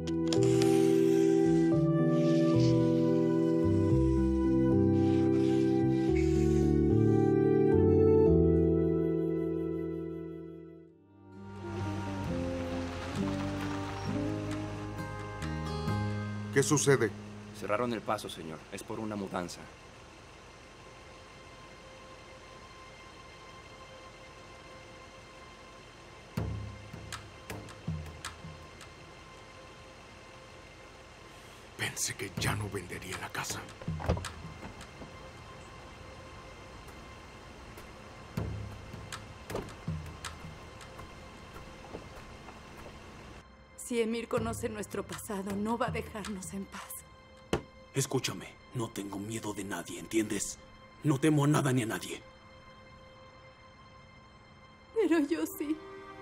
¿Qué sucede? Cerraron el paso, señor. Es por una mudanza. Pensé que ya no vendería la casa. Si Emir conoce nuestro pasado, no va a dejarnos en paz. Escúchame, no tengo miedo de nadie, ¿entiendes? No temo a nada ni a nadie. Pero yo sí.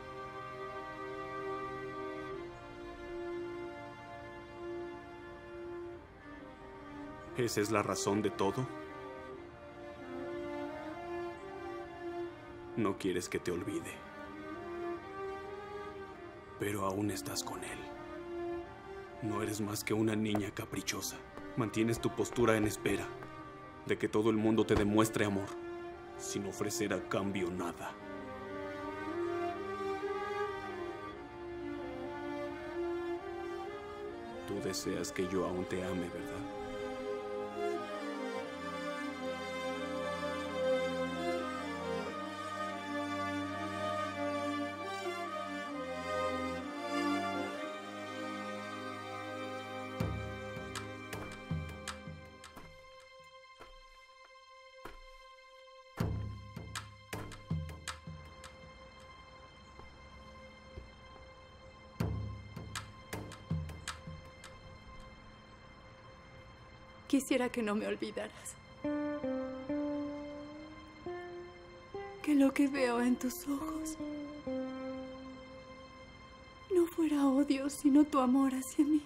¿Esa es la razón de todo? No quieres que te olvide. Pero aún estás con él. No eres más que una niña caprichosa. Mantienes tu postura en espera de que todo el mundo te demuestre amor, sin ofrecer a cambio nada. Tú deseas que yo aún te ame, ¿verdad? Quisiera que no me olvidaras. Que lo que veo en tus ojos no fuera odio, sino tu amor hacia mí.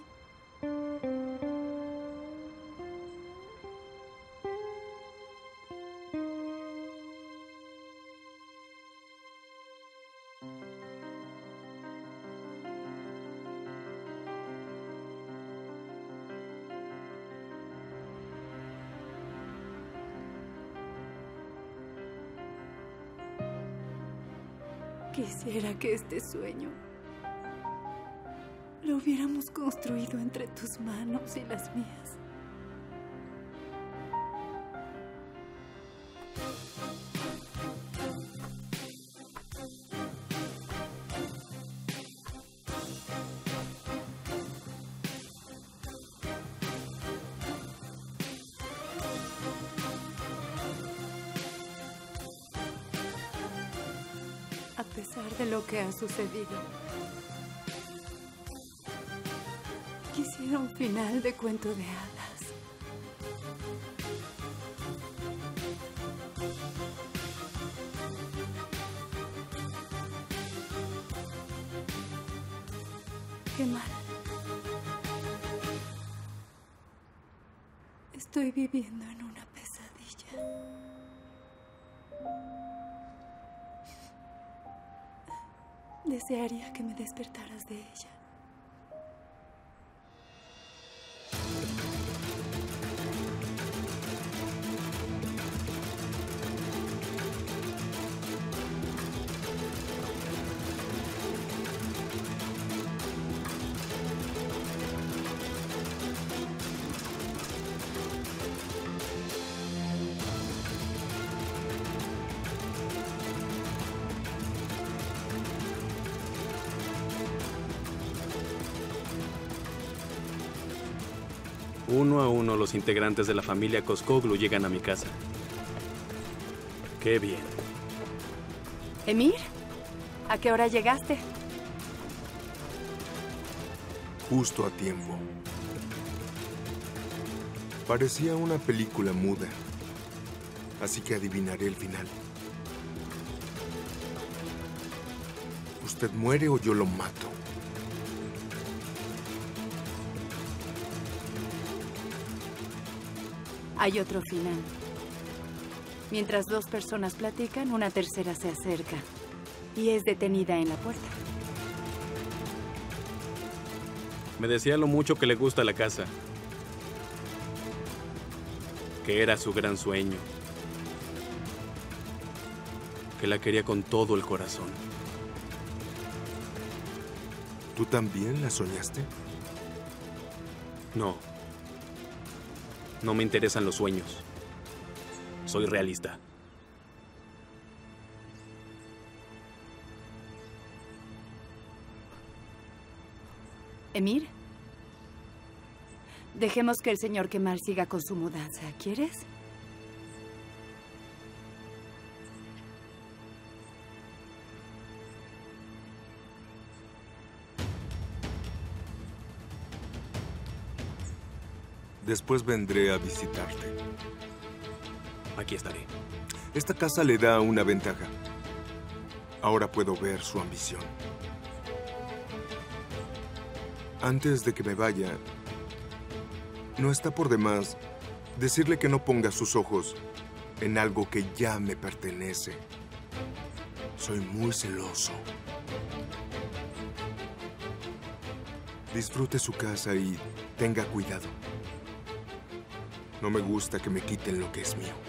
Quisiera que este sueño lo hubiéramos construido entre tus manos y las mías. A pesar de lo que ha sucedido, quisiera un final de cuento de hadas. Qué mal. Estoy viviendo en una pesadilla. Desearía que me despertaras de ella. Uno a uno los integrantes de la familia Koskoglu llegan a mi casa. ¡Qué bien! ¿Emir? ¿A qué hora llegaste? Justo a tiempo. Parecía una película muda, así que adivinaré el final. Usted muere o yo lo mato. Hay otro final. Mientras dos personas platican, una tercera se acerca y es detenida en la puerta. Me decía lo mucho que le gusta la casa. Que era su gran sueño. Que la quería con todo el corazón. ¿Tú también la soñaste? No. No me interesan los sueños. Soy realista. Emir, dejemos que el señor Kemal siga con su mudanza. ¿Quieres? Después vendré a visitarte. Aquí estaré. Esta casa le da una ventaja. Ahora puedo ver su ambición. Antes de que me vaya, no está por demás decirle que no ponga sus ojos en algo que ya me pertenece. Soy muy celoso. Disfrute su casa y tenga cuidado. No me gusta que me quiten lo que es mío.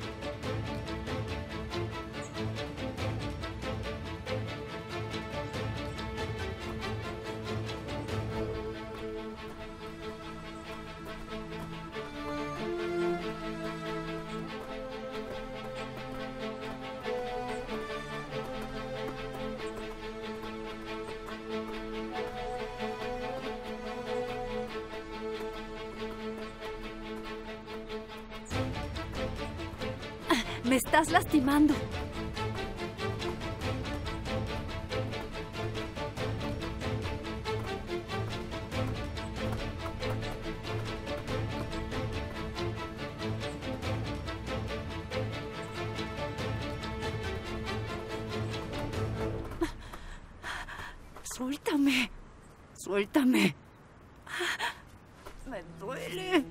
Me estás lastimando. Suéltame. Suéltame. Me duele.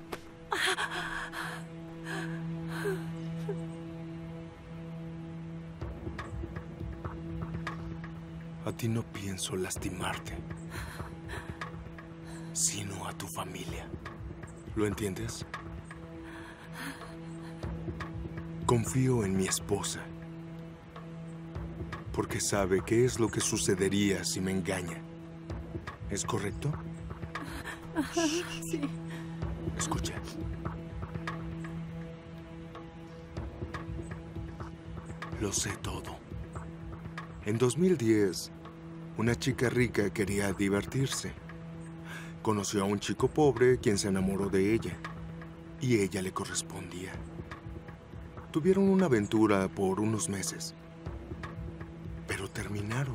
A ti no pienso lastimarte, sino a tu familia. ¿Lo entiendes? Confío en mi esposa, porque sabe qué es lo que sucedería si me engaña. ¿Es correcto? Sí. Escucha. Lo sé todo. En 2010, una chica rica quería divertirse. Conoció a un chico pobre quien se enamoró de ella, y ella le correspondía. Tuvieron una aventura por unos meses, pero terminaron.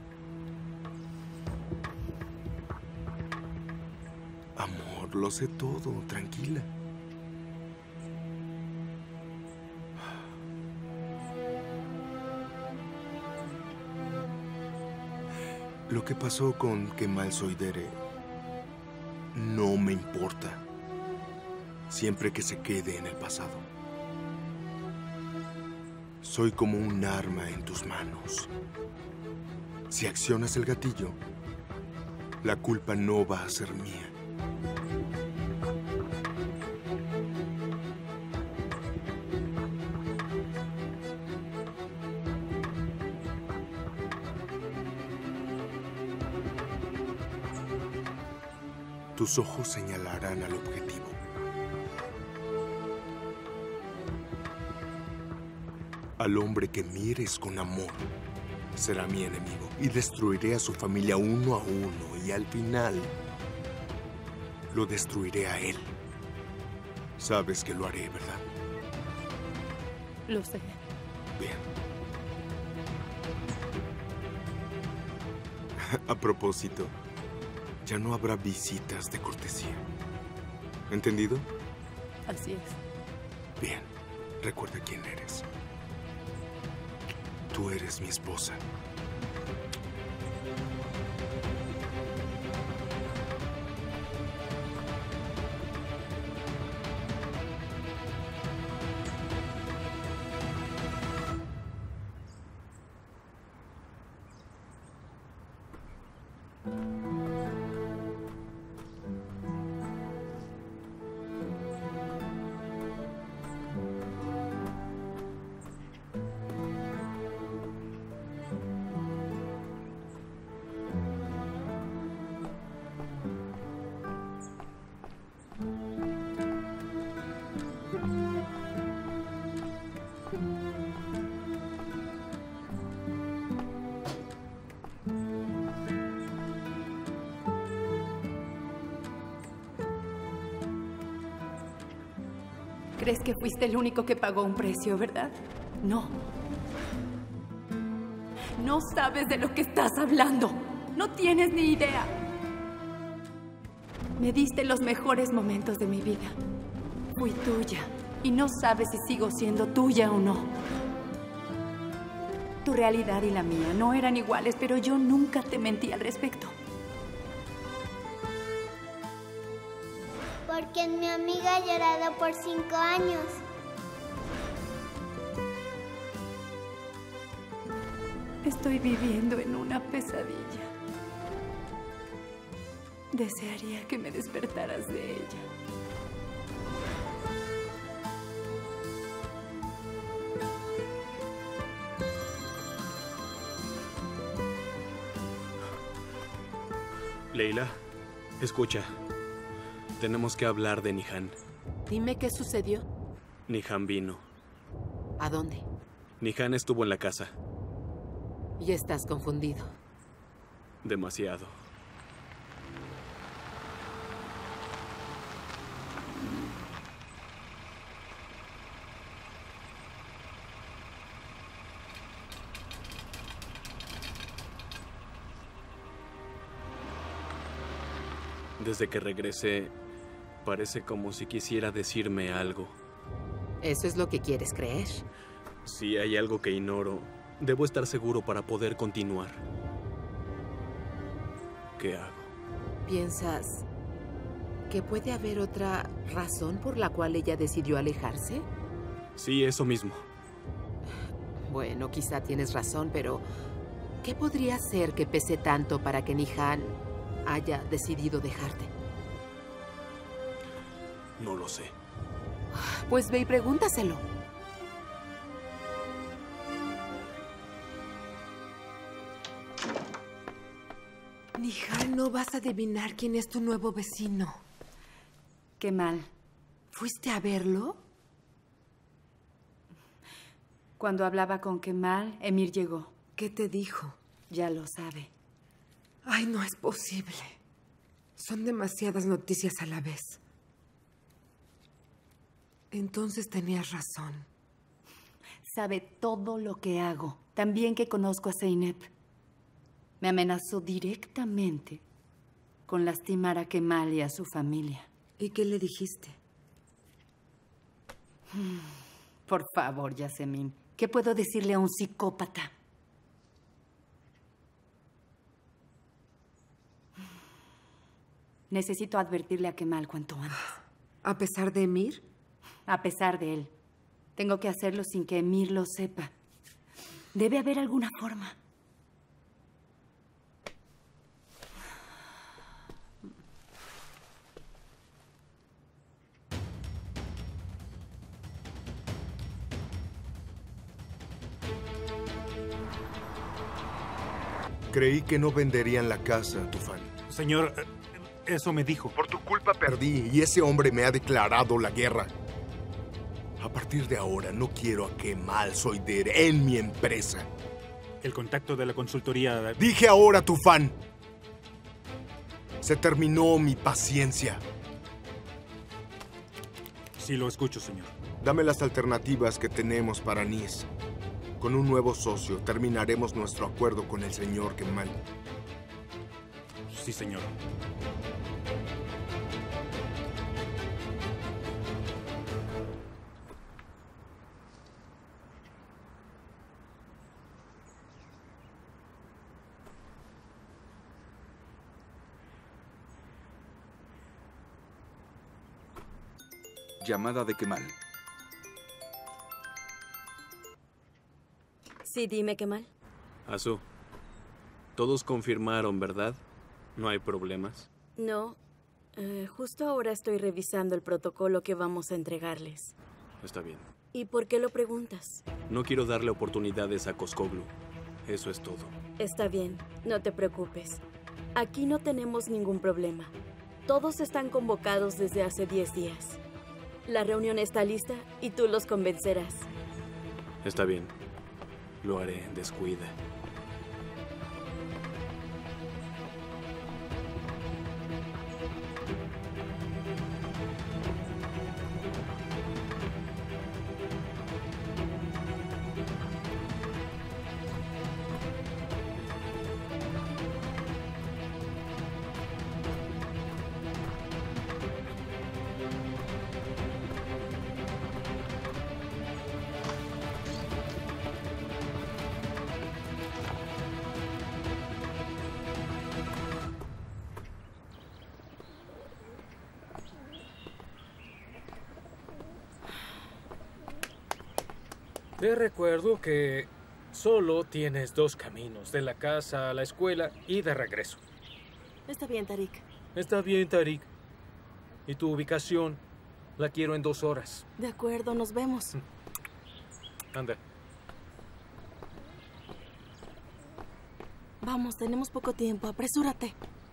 Amor, lo sé todo, tranquila. Lo que pasó con Kemal Soydere no me importa, siempre que se quede en el pasado. Soy como un arma en tus manos. Si accionas el gatillo, la culpa no va a ser mía. Tus ojos señalarán al objetivo. Al hombre que mires con amor será mi enemigo y destruiré a su familia uno a uno y al final lo destruiré a él. Sabes que lo haré, ¿verdad? Lo sé. Bien. A propósito, ya no habrá visitas de cortesía. ¿Entendido? Así es. Bien. Recuerda quién eres. Tú eres mi esposa. crees que fuiste el único que pagó un precio, ¿verdad? No. No sabes de lo que estás hablando. No tienes ni idea. Me diste los mejores momentos de mi vida. Fui tuya. Y no sabes si sigo siendo tuya o no. Tu realidad y la mía no eran iguales, pero yo nunca te mentí al respecto. Porque mi amiga ha llorado por 5 años. Estoy viviendo en una pesadilla. Desearía que me despertaras de ella. Leila, escucha. Tenemos que hablar de Nihan. Dime qué sucedió. Nihan vino. ¿A dónde? Nihan estuvo en la casa. Y estás confundido. Demasiado. Desde que regresé, parece como si quisiera decirme algo. ¿Eso es lo que quieres creer? Si hay algo que ignoro, debo estar seguro para poder continuar. ¿Qué hago? ¿Piensas que puede haber otra razón por la cual ella decidió alejarse? Sí, eso mismo. Bueno, quizá tienes razón, pero ¿qué podría ser que pese tanto para que Nihan haya decidido dejarte? No lo sé. Pues ve y pregúntaselo. Nihan, no vas a adivinar quién es tu nuevo vecino. Qué mal. ¿Fuiste a verlo? Cuando hablaba con Kemal, Emir llegó. ¿Qué te dijo? Ya lo sabe. Ay, no es posible. Son demasiadas noticias a la vez. Entonces tenías razón. Sabe todo lo que hago. También que conozco a Zeynep. Me amenazó directamente con lastimar a Kemal y a su familia. ¿Y qué le dijiste? Por favor, Yasemin. ¿Qué puedo decirle a un psicópata? Necesito advertirle a Kemal cuanto antes. ¿A pesar de Emir? A pesar de él. Tengo que hacerlo sin que Emir lo sepa. Debe haber alguna forma. Creí que no venderían la casa, Tufan. Señor, eso me dijo. Por tu culpa perdí y ese hombre me ha declarado la guerra. A partir de ahora no quiero a Kemal Soyder en mi empresa. El contacto de la consultoría... Dije ahora, Tufan. Se terminó mi paciencia. Sí, lo escucho, señor. Dame las alternativas que tenemos para Nis. Con un nuevo socio terminaremos nuestro acuerdo con el señor Kemal. Sí, señor. Llamada de Kemal. Sí, dime, Kemal. Azu, todos confirmaron, ¿verdad? No hay problemas. No. Justo ahora estoy revisando el protocolo que vamos a entregarles. Está bien. ¿Y por qué lo preguntas? No quiero darle oportunidades a Koskoglu. Eso es todo. Está bien, no te preocupes. Aquí no tenemos ningún problema. Todos están convocados desde hace 10 días. La reunión está lista y tú los convencerás. Está bien. Lo haré, descuida. Te recuerdo que solo tienes 2 caminos, de la casa a la escuela y de regreso. Está bien, Tariq. Está bien, Tariq. ¿Y tu ubicación? La quiero en 2 horas. De acuerdo, nos vemos. Anda. Vamos, tenemos poco tiempo. Apresúrate.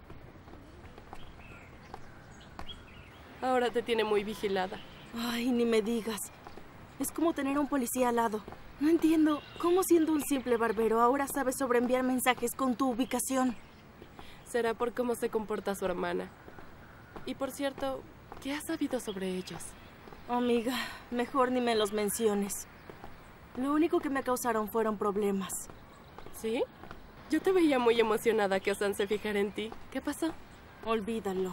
Ahora te tiene muy vigilada. Ay, ni me digas. Es como tener a un policía al lado. No entiendo cómo siendo un simple barbero ahora sabes sobreenviar mensajes con tu ubicación. Será por cómo se comporta su hermana. Y por cierto, ¿qué has sabido sobre ellos? Amiga, mejor ni me los menciones. Lo único que me causaron fueron problemas. ¿Sí? Yo te veía muy emocionada que Osan se fijara en ti. ¿Qué pasó? Olvídalo.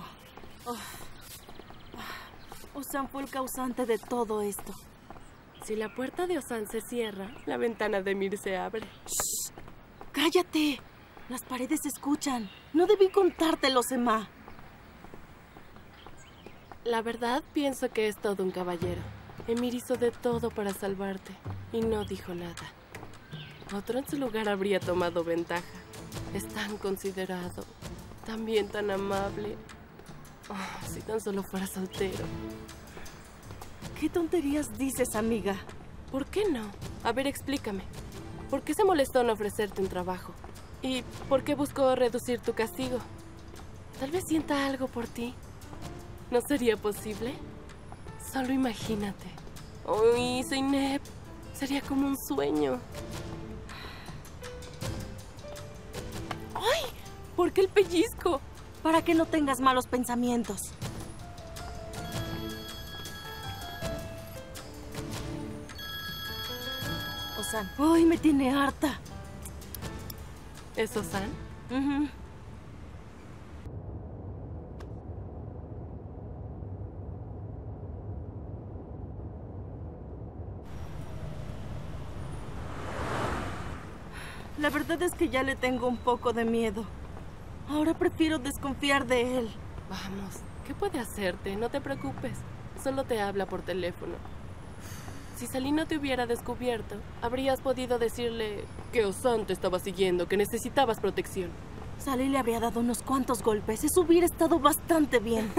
Osan fue el causante de todo esto. Si la puerta de Osan se cierra, la ventana de Mir se abre. ¡Shh! ¡Cállate! Las paredes se escuchan. No debí contártelo, Sema. La verdad, pienso que es todo un caballero. Emir hizo de todo para salvarte y no dijo nada. Otro en su lugar habría tomado ventaja. Es tan considerado, también tan amable. Oh, si tan solo fuera soltero. ¿Qué tonterías dices, amiga? ¿Por qué no? A ver, explícame. ¿Por qué se molestó en ofrecerte un trabajo? ¿Y por qué buscó reducir tu castigo? Tal vez sienta algo por ti. ¿No sería posible? Solo imagínate. ¡Uy, Zeynep! Sería como un sueño. ¡Ay! ¿Por qué el pellizco? Para que no tengas malos pensamientos. Osan. ¡Ay, me tiene harta! ¿Es Osan? La verdad es que ya le tengo un poco de miedo. Ahora prefiero desconfiar de él. Vamos, ¿qué puede hacerte? No te preocupes. Solo te habla por teléfono. Si Salí no te hubiera descubierto, habrías podido decirle que Osan te estaba siguiendo, que necesitabas protección. Salí le habría dado unos cuantos golpes. Eso hubiera estado bastante bien.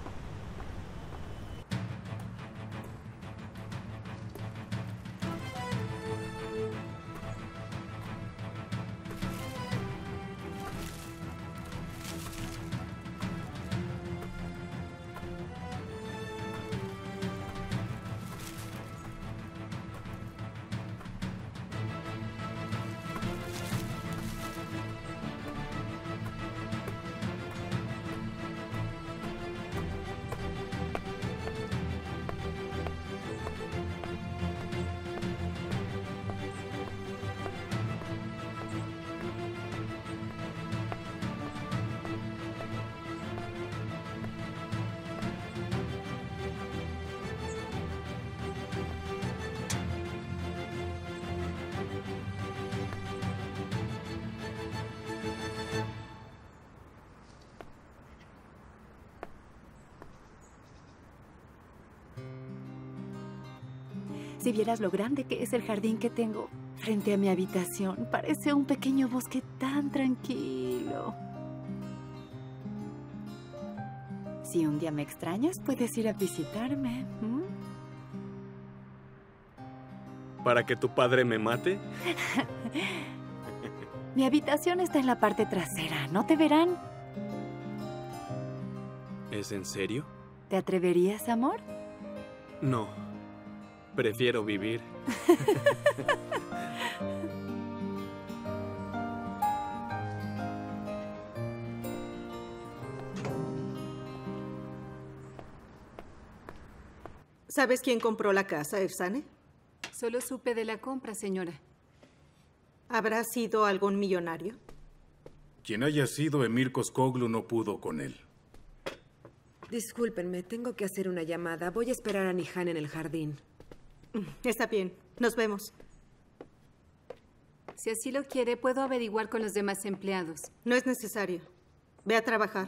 Si vieras lo grande que es el jardín que tengo frente a mi habitación, parece un pequeño bosque tan tranquilo. Si un día me extrañas, puedes ir a visitarme. ¿Para que tu padre me mate? Mi habitación está en la parte trasera. ¿No te verán? ¿Es en serio? ¿Te atreverías, amor? No. Prefiero vivir. ¿Sabes quién compró la casa, Efsane? Solo supe de la compra, señora. ¿Habrá sido algún millonario? Quien haya sido, Emir Koskoglu no pudo con él. Discúlpenme, tengo que hacer una llamada. Voy a esperar a Nihan en el jardín. Está bien. Nos vemos. Si así lo quiere, puedo averiguar con los demás empleados. No es necesario. Ve a trabajar.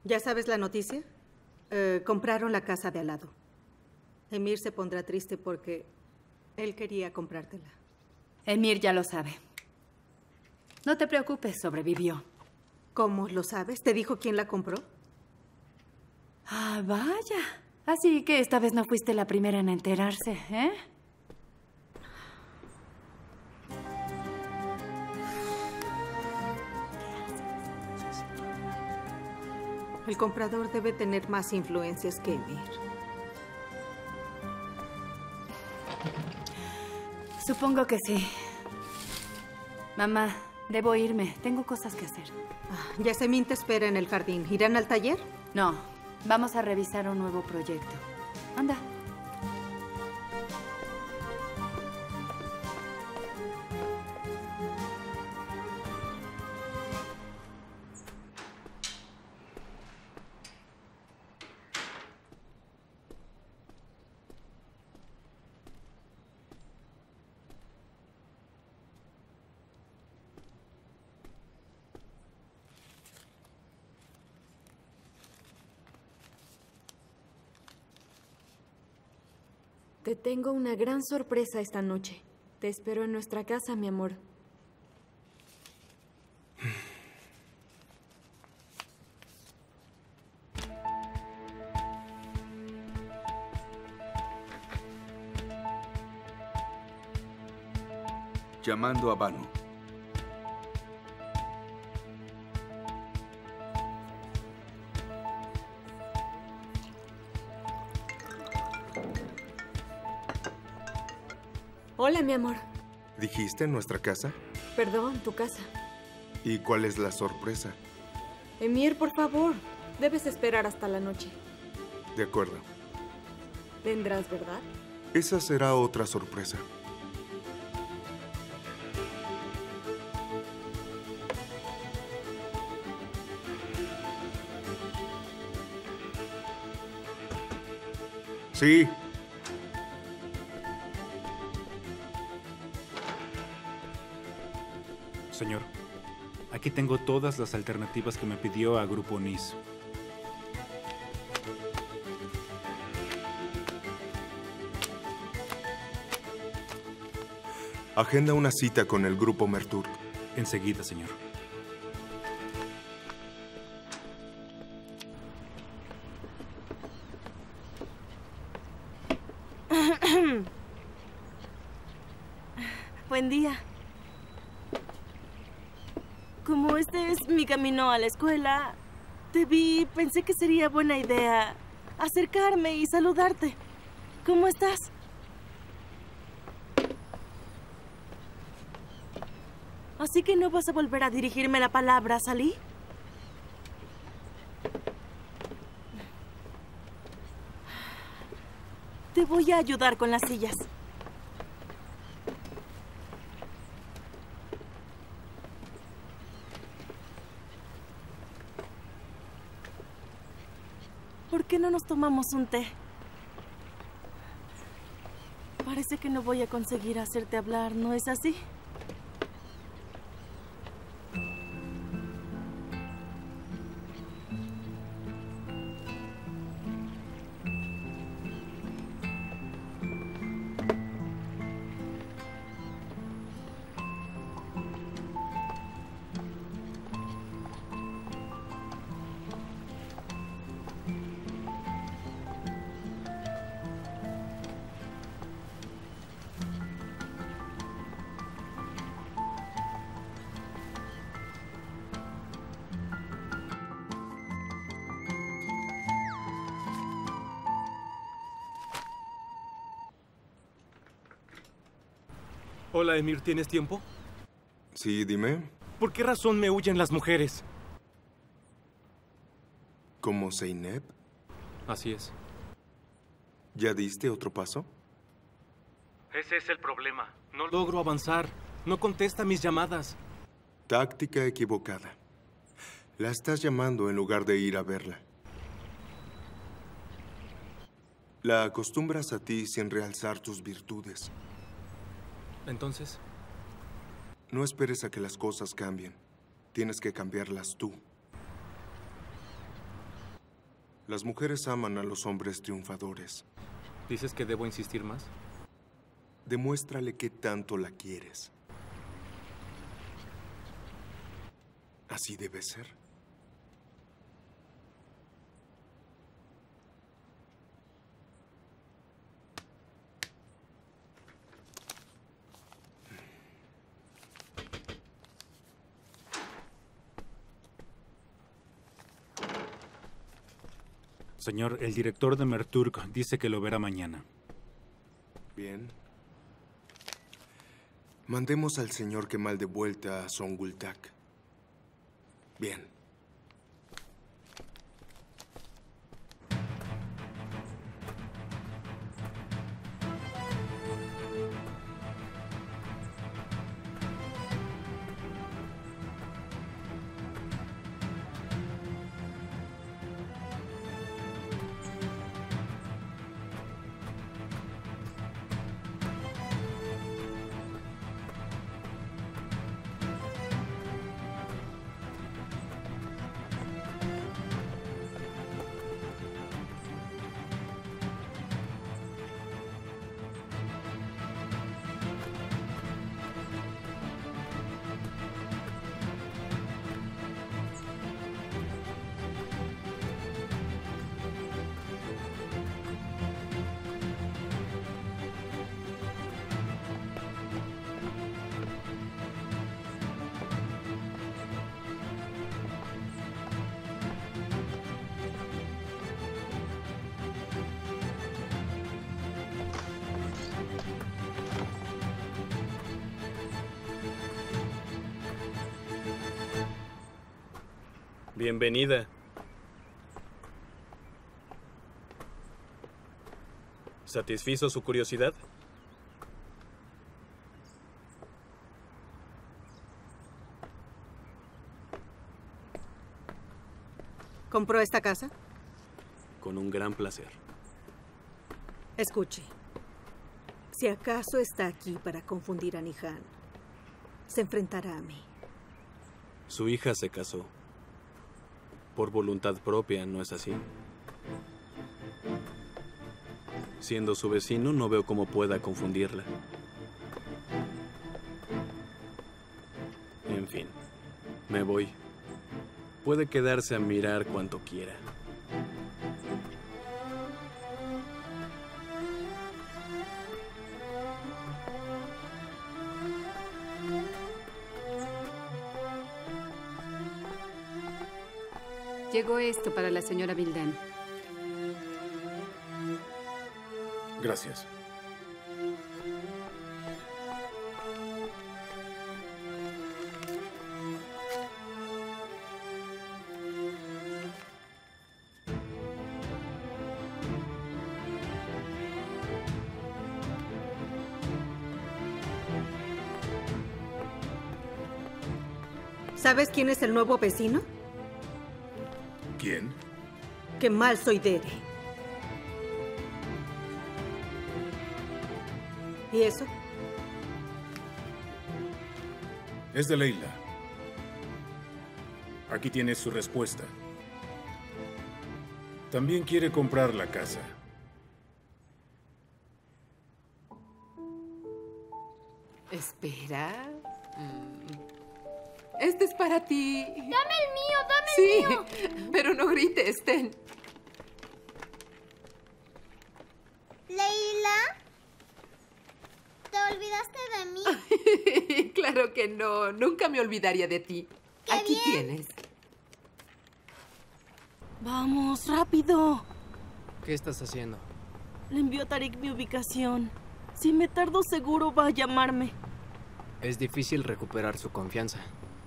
¿Ya sabes la noticia? Compraron la casa de al lado. Emir se pondrá triste porque él quería comprártela. Emir ya lo sabe. No te preocupes, sobrevivió. ¿Cómo lo sabes? ¿Te dijo quién la compró? Ah, vaya. Así que esta vez no fuiste la primera en enterarse, ¿eh? El comprador debe tener más influencias que Emir. Supongo que sí. Mamá, debo irme. Tengo cosas que hacer. Yasemin te espera en el jardín. ¿Irán al taller? No. Vamos a revisar un nuevo proyecto. Anda. Te tengo una gran sorpresa esta noche. Te espero en nuestra casa, mi amor. Llamando a Banu. Hola, mi amor. ¿Dijiste en nuestra casa? Perdón, tu casa. ¿Y cuál es la sorpresa? Emir, por favor. Debes esperar hasta la noche. De acuerdo. Vendrás, ¿verdad? Esa será otra sorpresa. Sí. Señor, aquí tengo todas las alternativas que me pidió a Grupo NIS. Agenda una cita con el Grupo Merturk. Enseguida, señor. Buen día. Como este es mi camino a la escuela, te vi y pensé que sería buena idea acercarme y saludarte. ¿Cómo estás? ¿Así que no vas a volver a dirigirme la palabra, Salí? Te voy a ayudar con las sillas. ¿Por qué no nos tomamos un té? Parece que no voy a conseguir hacerte hablar, ¿no es así? Hola, Emir, ¿tienes tiempo? Sí, dime. ¿Por qué razón me huyen las mujeres? ¿Como Zeynep? Así es. ¿Ya diste otro paso? Ese es el problema. No logro avanzar. No contesta mis llamadas. Táctica equivocada. La estás llamando en lugar de ir a verla. La acostumbras a ti sin realzar tus virtudes. Entonces, no esperes a que las cosas cambien. Tienes que cambiarlas tú. Las mujeres aman a los hombres triunfadores. ¿Dices que debo insistir más? Demuéstrale qué tanto la quieres. Así debe ser. Señor, el director de Merturk dice que lo verá mañana. Bien. Mandemos al señor Kemal de vuelta a Zonguldak. Bien. Bienvenida. ¿Satisfizo su curiosidad? ¿Compró esta casa? Con un gran placer. Escuche. Si acaso está aquí para confundir a Nihan, se enfrentará a mí. Su hija se casó. Por voluntad propia, ¿no es así? Siendo su vecino, no veo cómo pueda confundirla. En fin, me voy. Puede quedarse a mirar cuanto quiera. Llegó esto para la señora Vildan. Gracias. ¿Sabes quién es el nuevo vecino? ¿Quién? Kemal Soydere. ¿Y eso? Es de Leila. Aquí tienes su respuesta. También quiere comprar la casa. Espera. Este es para ti. ¡Dame el mío! ¡Dame el mío! Sí, pero no grites, ten. ¿Leila? ¿Te olvidaste de mí? Claro que no. Nunca me olvidaría de ti. Aquí tienes. Vamos, rápido. ¿Qué estás haciendo? Le envió a Tarik mi ubicación. Si me tardo, seguro va a llamarme. Es difícil recuperar su confianza.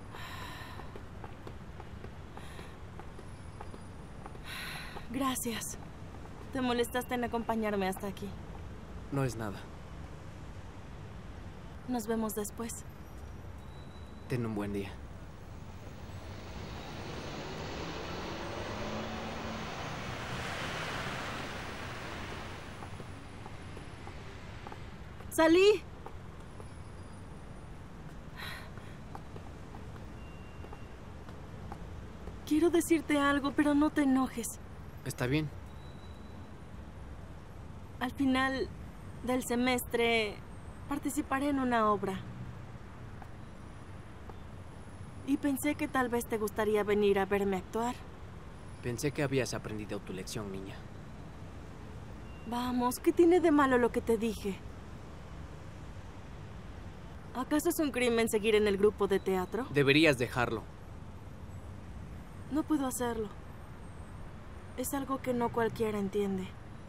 Gracias. Te molestaste en acompañarme hasta aquí. No es nada. Nos vemos después. Ten un buen día. ¡Salí! Quiero decirte algo, pero no te enojes. Está bien. Al final del semestre participaré en una obra. Y pensé que tal vez te gustaría venir a verme actuar. Pensé que habías aprendido tu lección, niña. Vamos, ¿qué tiene de malo lo que te dije? ¿Acaso es un crimen seguir en el grupo de teatro? Deberías dejarlo. No puedo hacerlo. Es algo que no cualquiera entiende.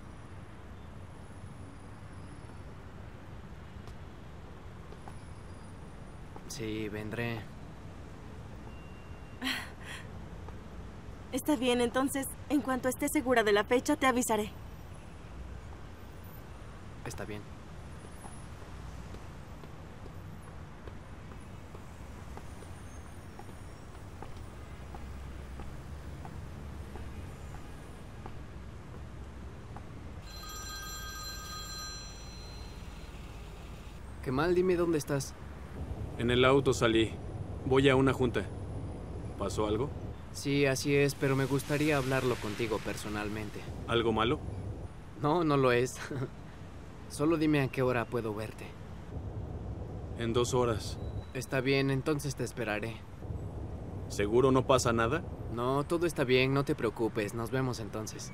Sí, vendré. Está bien, entonces, en cuanto esté segura de la fecha, te avisaré. Está bien. Kemal, dime dónde estás. En el auto salí. Voy a una junta. ¿Pasó algo? Sí, así es, pero me gustaría hablarlo contigo personalmente. ¿Algo malo? No, no lo es. Solo dime a qué hora puedo verte. En 2 horas. Está bien, entonces te esperaré. ¿Seguro no pasa nada? No, todo está bien, no te preocupes. Nos vemos entonces.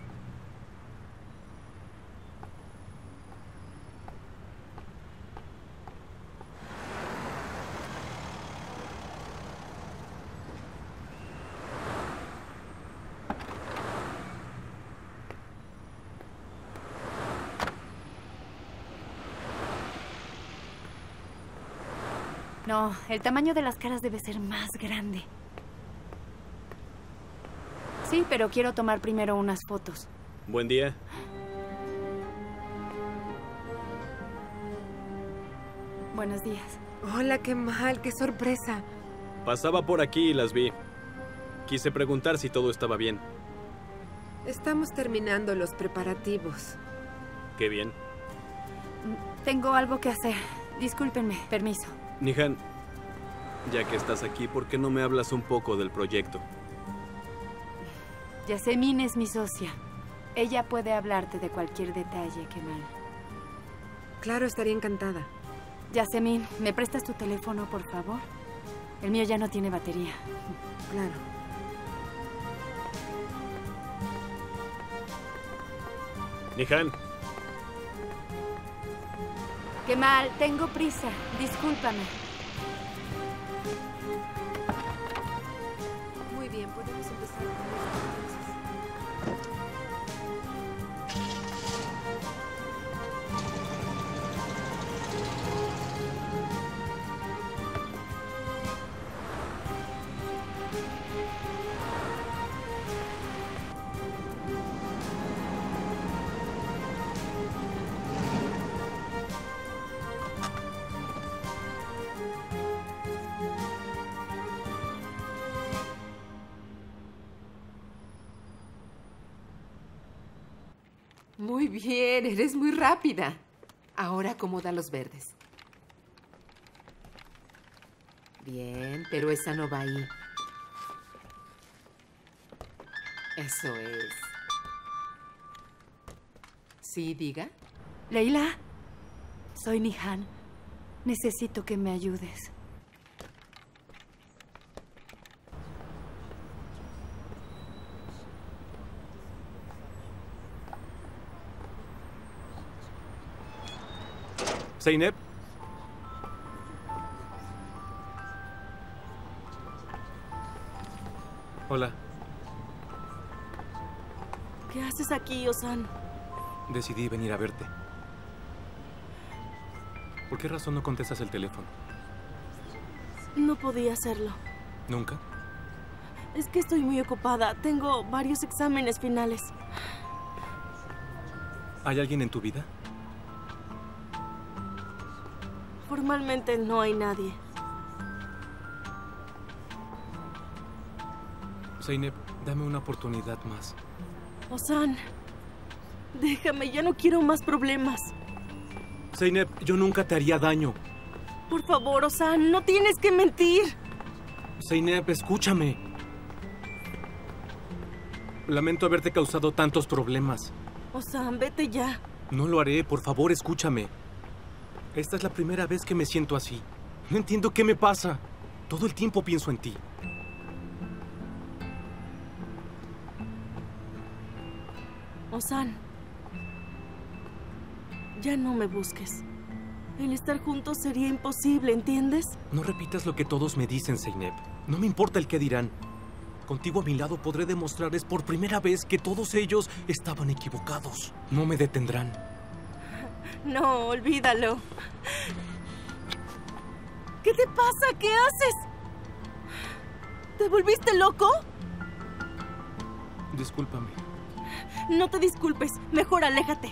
No, el tamaño de las caras debe ser más grande. Sí, pero quiero tomar primero unas fotos. Buen día. Buenos días. Hola, Kemal, qué sorpresa. Pasaba por aquí y las vi. Quise preguntar si todo estaba bien. Estamos terminando los preparativos. Qué bien. Tengo algo que hacer. Discúlpenme, permiso. Nihan, ya que estás aquí, ¿por qué no me hablas un poco del proyecto? Yasemin es mi socia. Ella puede hablarte de cualquier detalle, Kemal. Claro, estaría encantada. Yasemin, ¿me prestas tu teléfono, por favor? El mío ya no tiene batería. Claro. Nihan. Kemal, tengo prisa. Discúlpame. Muy bien, podemos empezar con esto entonces. Muy bien, eres muy rápida. Ahora acomoda los verdes. Bien, pero esa no va ahí. Eso es. ¿Sí, diga? Leila, soy Nihan. Necesito que me ayudes. Zeynep. Hola. ¿Qué haces aquí, Ozan? Decidí venir a verte. ¿Por qué razón no contestas el teléfono? No podía hacerlo. ¿Nunca? Es que estoy muy ocupada. Tengo varios exámenes finales. ¿Hay alguien en tu vida? Formalmente no hay nadie. Zeynep, dame una oportunidad más. Ozan, déjame, ya no quiero más problemas. Zeynep, yo nunca te haría daño. Por favor, Ozan, no tienes que mentir. Zeynep, escúchame. Lamento haberte causado tantos problemas. Ozan, vete ya. No lo haré, por favor, escúchame. Esta es la primera vez que me siento así. No entiendo qué me pasa. Todo el tiempo pienso en ti. Ozan, ya no me busques. El estar juntos sería imposible, ¿entiendes? No repitas lo que todos me dicen, Zeynep. No me importa el qué dirán. Contigo a mi lado podré demostrarles por primera vez que todos ellos estaban equivocados. No me detendrán. No, olvídalo. ¿Qué te pasa? ¿Qué haces? ¿Te volviste loco? Discúlpame. No te disculpes. Mejor aléjate.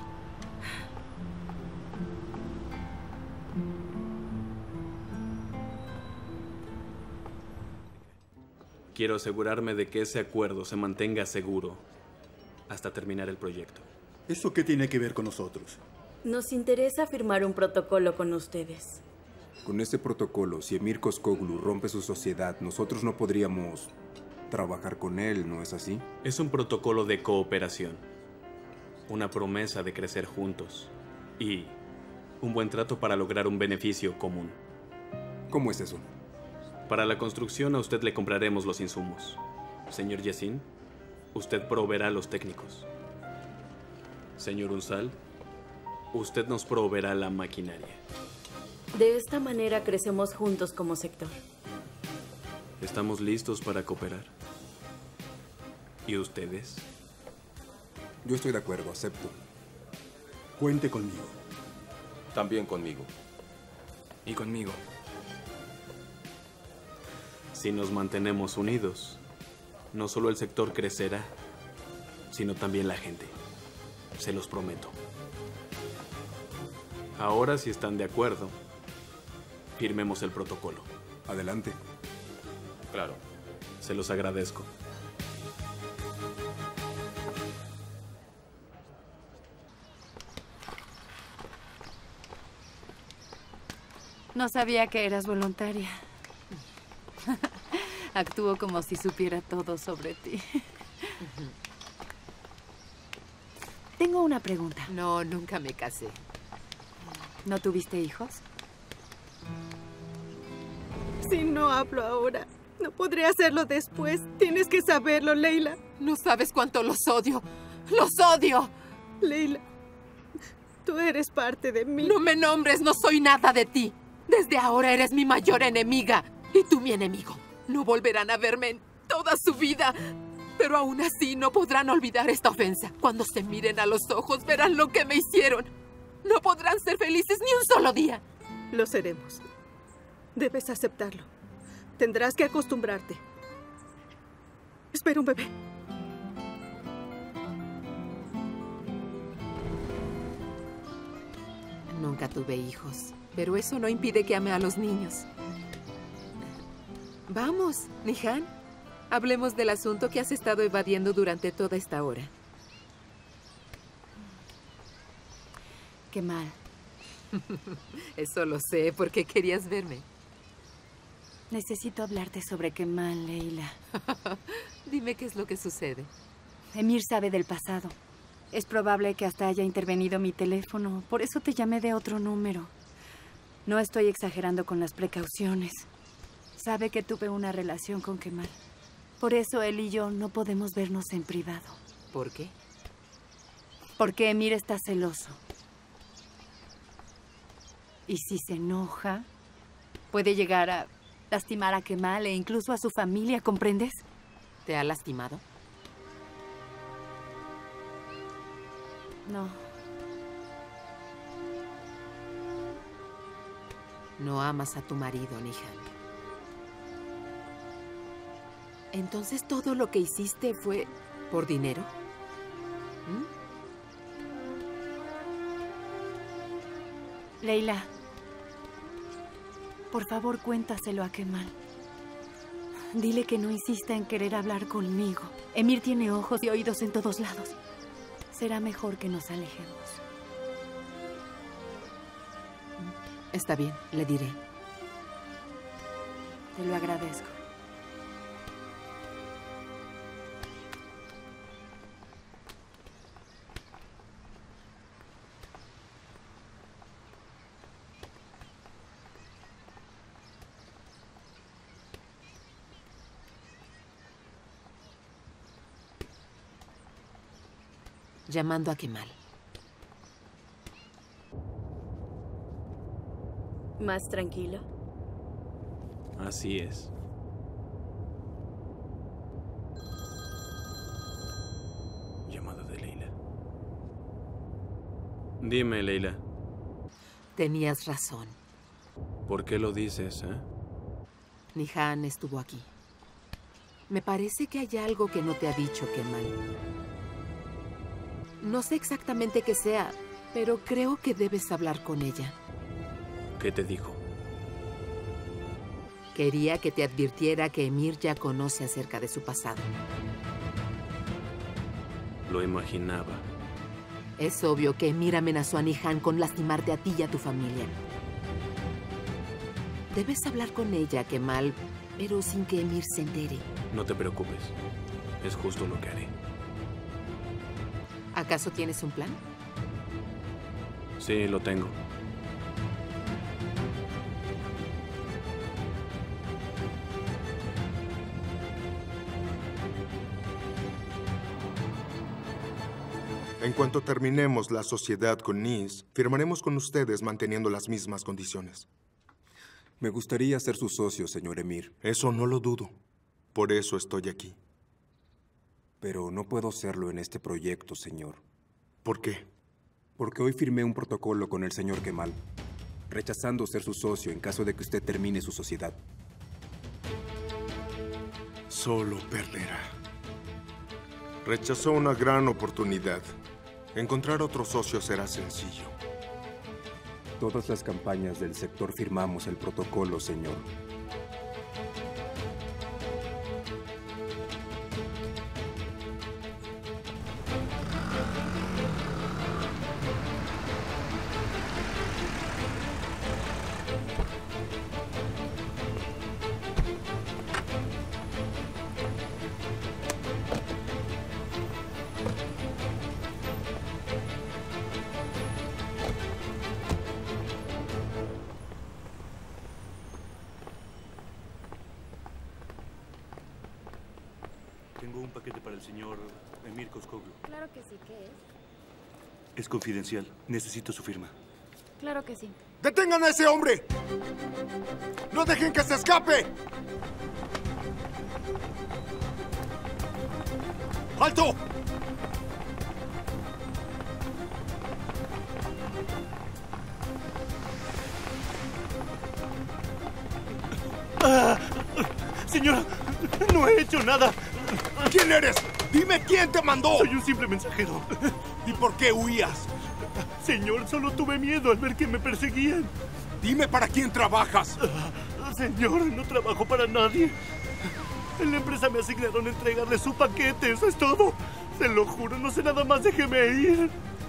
Quiero asegurarme de que ese acuerdo se mantenga seguro hasta terminar el proyecto. ¿Eso qué tiene que ver con nosotros? Nos interesa firmar un protocolo con ustedes. Con este protocolo, si Emir Kosoglu rompe su sociedad, nosotros no podríamos trabajar con él, ¿no es así? Es un protocolo de cooperación, una promesa de crecer juntos y un buen trato para lograr un beneficio común. ¿Cómo es eso? Para la construcción a usted le compraremos los insumos. Señor Yassin, usted proveerá los técnicos. Señor Unsal, usted nos proveerá la maquinaria. De esta manera crecemos juntos como sector. ¿Estamos listos para cooperar? ¿Y ustedes? Yo estoy de acuerdo, acepto. Cuente conmigo. También conmigo. Y conmigo. Si nos mantenemos unidos, no solo el sector crecerá, sino también la gente. Se los prometo. Ahora, si están de acuerdo, firmemos el protocolo. Adelante. Claro. Se los agradezco. No sabía que eras voluntaria. Actúo como si supiera todo sobre ti. Tengo una pregunta. No, nunca me casé. ¿No tuviste hijos? Si no hablo ahora, no podré hacerlo después. Tienes que saberlo, Leila. No sabes cuánto los odio. ¡Los odio! Leila, tú eres parte de mí. No me nombres, no soy nada de ti. Desde ahora eres mi mayor enemiga. Y tú mi enemigo. No volverán a verme en toda su vida. Pero aún así no podrán olvidar esta ofensa. Cuando se miren a los ojos verán lo que me hicieron. No podrán ser felices ni un solo día. Lo seremos. Debes aceptarlo. Tendrás que acostumbrarte. Espera un bebé. Nunca tuve hijos, pero eso no impide que ame a los niños. Vamos, Nihan. Hablemos del asunto que has estado evadiendo durante toda esta hora. Qué mal. Eso lo sé, porque querías verme. Necesito hablarte sobre Kemal, Leila. Dime qué es lo que sucede. Emir sabe del pasado. Es probable que hasta haya intervenido mi teléfono. Por eso te llamé de otro número. No estoy exagerando con las precauciones. Sabe que tuve una relación con Kemal. Por eso él y yo no podemos vernos en privado. ¿Por qué? Porque Emir está celoso. Y si se enoja, puede llegar a lastimar a Kemal e incluso a su familia, ¿comprendes? ¿Te ha lastimado? No. No amas a tu marido, Nihan. Entonces, ¿todo lo que hiciste fue por dinero? Leila, por favor, cuéntaselo a Kemal. Dile que no insista en querer hablar conmigo. Emir tiene ojos y oídos en todos lados. Será mejor que nos alejemos. Está bien, le diré. Te lo agradezco. llamando a Kemal. ¿Más tranquilo? Así es. Llamada de Leila. Dime, Leila. Tenías razón. ¿Por qué lo dices, Nihan estuvo aquí. Me parece que hay algo que no te ha dicho, Kemal. No sé exactamente qué sea, pero creo que debes hablar con ella. ¿Qué te dijo? Quería que te advirtiera que Emir ya conoce acerca de su pasado. Lo imaginaba. Es obvio que Emir amenazó a Nihan con lastimarte a ti y a tu familia. Debes hablar con ella, Kemal, pero sin que Emir se entere. No te preocupes. Es justo lo que haré. ¿Acaso tienes un plan? Sí, lo tengo. En cuanto terminemos la sociedad con Nis, firmaremos con ustedes manteniendo las mismas condiciones. Me gustaría ser su socio, señor Emir. Eso no lo dudo. Por eso estoy aquí. Pero no puedo serlo en este proyecto, señor. ¿Por qué? Porque hoy firmé un protocolo con el señor Kemal, rechazando ser su socio en caso de que usted termine su sociedad. Solo perderá. Rechazó una gran oportunidad. Encontrar otro socio será sencillo. Todas las campañas del sector firmamos el protocolo, señor. Tengo un paquete para el señor Emir Koskoglu. Claro que sí, ¿qué es? Es confidencial. Necesito su firma. Claro que sí. ¡Detengan a ese hombre! ¡No dejen que se escape! ¡Alto! Señora, no he hecho nada. ¿Quién eres? Dime quién te mandó. Soy un simple mensajero. ¿Y por qué huías? Señor, solo tuve miedo al ver que me perseguían. Dime para quién trabajas. Señor, no trabajo para nadie. En la empresa me asignaron a entregarle su paquete, eso es todo. Se lo juro, no sé nada más, déjeme ir.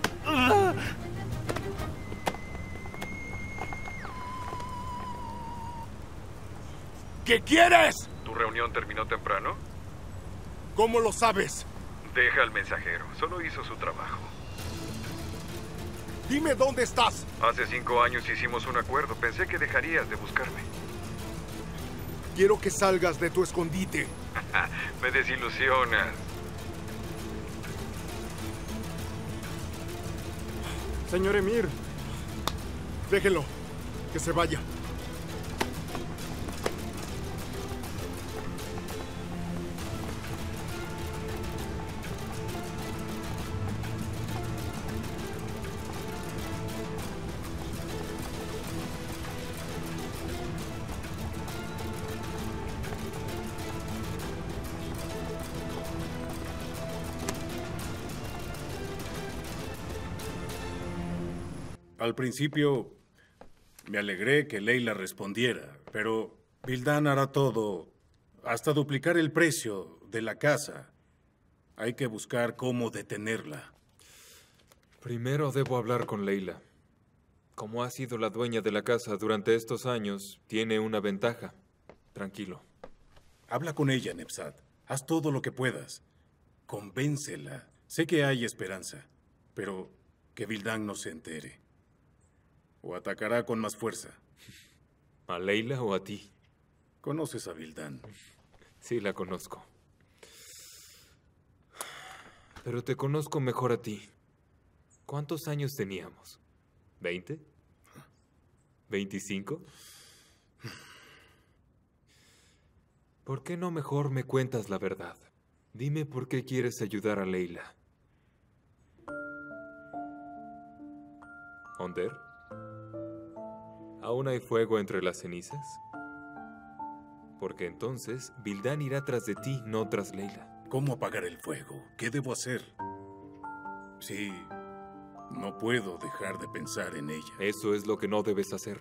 ¿Qué quieres? ¿Tu reunión terminó temprano? ¿Cómo lo sabes? Deja al mensajero, solo hizo su trabajo. Dime dónde estás. Hace 5 años hicimos un acuerdo, pensé que dejarías de buscarme. Quiero que salgas de tu escondite. Me desilusionas. Señor Emir. Déjelo, que se vaya. Al principio me alegré que Leila respondiera, pero Vildan hará todo, hasta duplicar el precio de la casa. Hay que buscar cómo detenerla. Primero debo hablar con Leila. Como ha sido la dueña de la casa durante estos años, tiene una ventaja. Tranquilo. Habla con ella, Nebzat. Haz todo lo que puedas. Convéncela. Sé que hay esperanza, pero que Vildan no se entere. O atacará con más fuerza. ¿A Leila o a ti? ¿Conoces a Vildan? Sí, la conozco. Pero te conozco mejor a ti. ¿Cuántos años teníamos? ¿20? ¿25? ¿Por qué no mejor me cuentas la verdad? Dime por qué quieres ayudar a Leila. ¿Onder? ¿Aún hay fuego entre las cenizas? Porque entonces Vildan irá tras de ti, no tras Leila. ¿Cómo apagar el fuego? ¿Qué debo hacer? Sí, no puedo dejar de pensar en ella. Eso es lo que no debes hacer.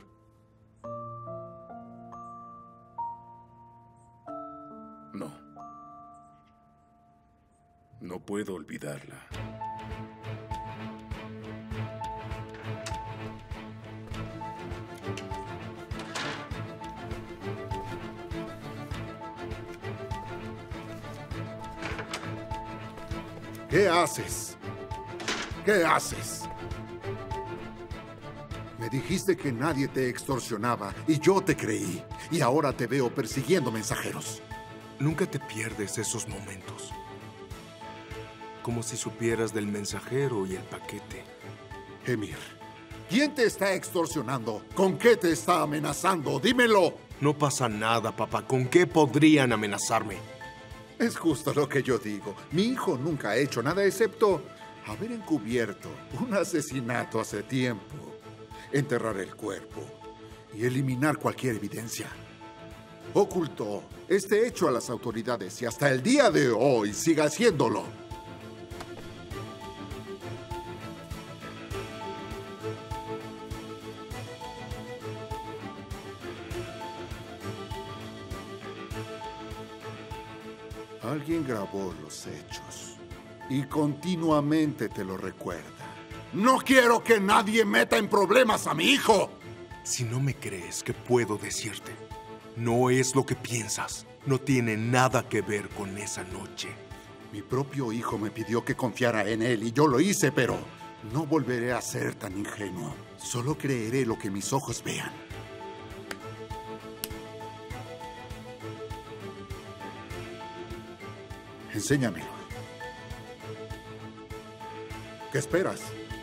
No. No puedo olvidarla. ¿Qué haces? ¿Qué haces? Me dijiste que nadie te extorsionaba y yo te creí. Y ahora te veo persiguiendo mensajeros. Nunca te pierdes esos momentos. Como si supieras del mensajero y el paquete. Emir, ¿quién te está extorsionando? ¿Con qué te está amenazando? ¡Dímelo! No pasa nada, papá. ¿Con qué podrían amenazarme? Es justo lo que yo digo. Mi hijo nunca ha hecho nada excepto haber encubierto un asesinato hace tiempo, enterrar el cuerpo y eliminar cualquier evidencia. Ocultó este hecho a las autoridades y hasta el día de hoy sigue haciéndolo. Alguien grabó los hechos y continuamente te lo recuerda. ¡No quiero que nadie meta en problemas a mi hijo! Si no me crees, ¿qué puedo decirte? No es lo que piensas. No tiene nada que ver con esa noche. Mi propio hijo me pidió que confiara en él y yo lo hice, pero no volveré a ser tan ingenuo. Solo creeré lo que mis ojos vean. Enséñamelo. ¿Qué esperas?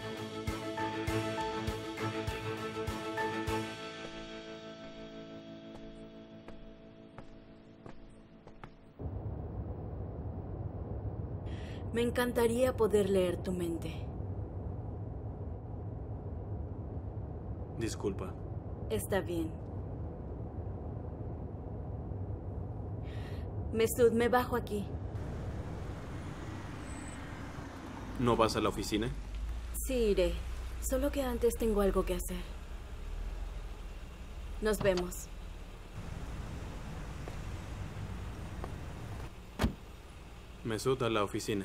Me encantaría poder leer tu mente. Disculpa. Está bien. Mesud, me bajo aquí. ¿No vas a la oficina? Sí, iré. Solo que antes tengo algo que hacer. Nos vemos. Mesud, a la oficina.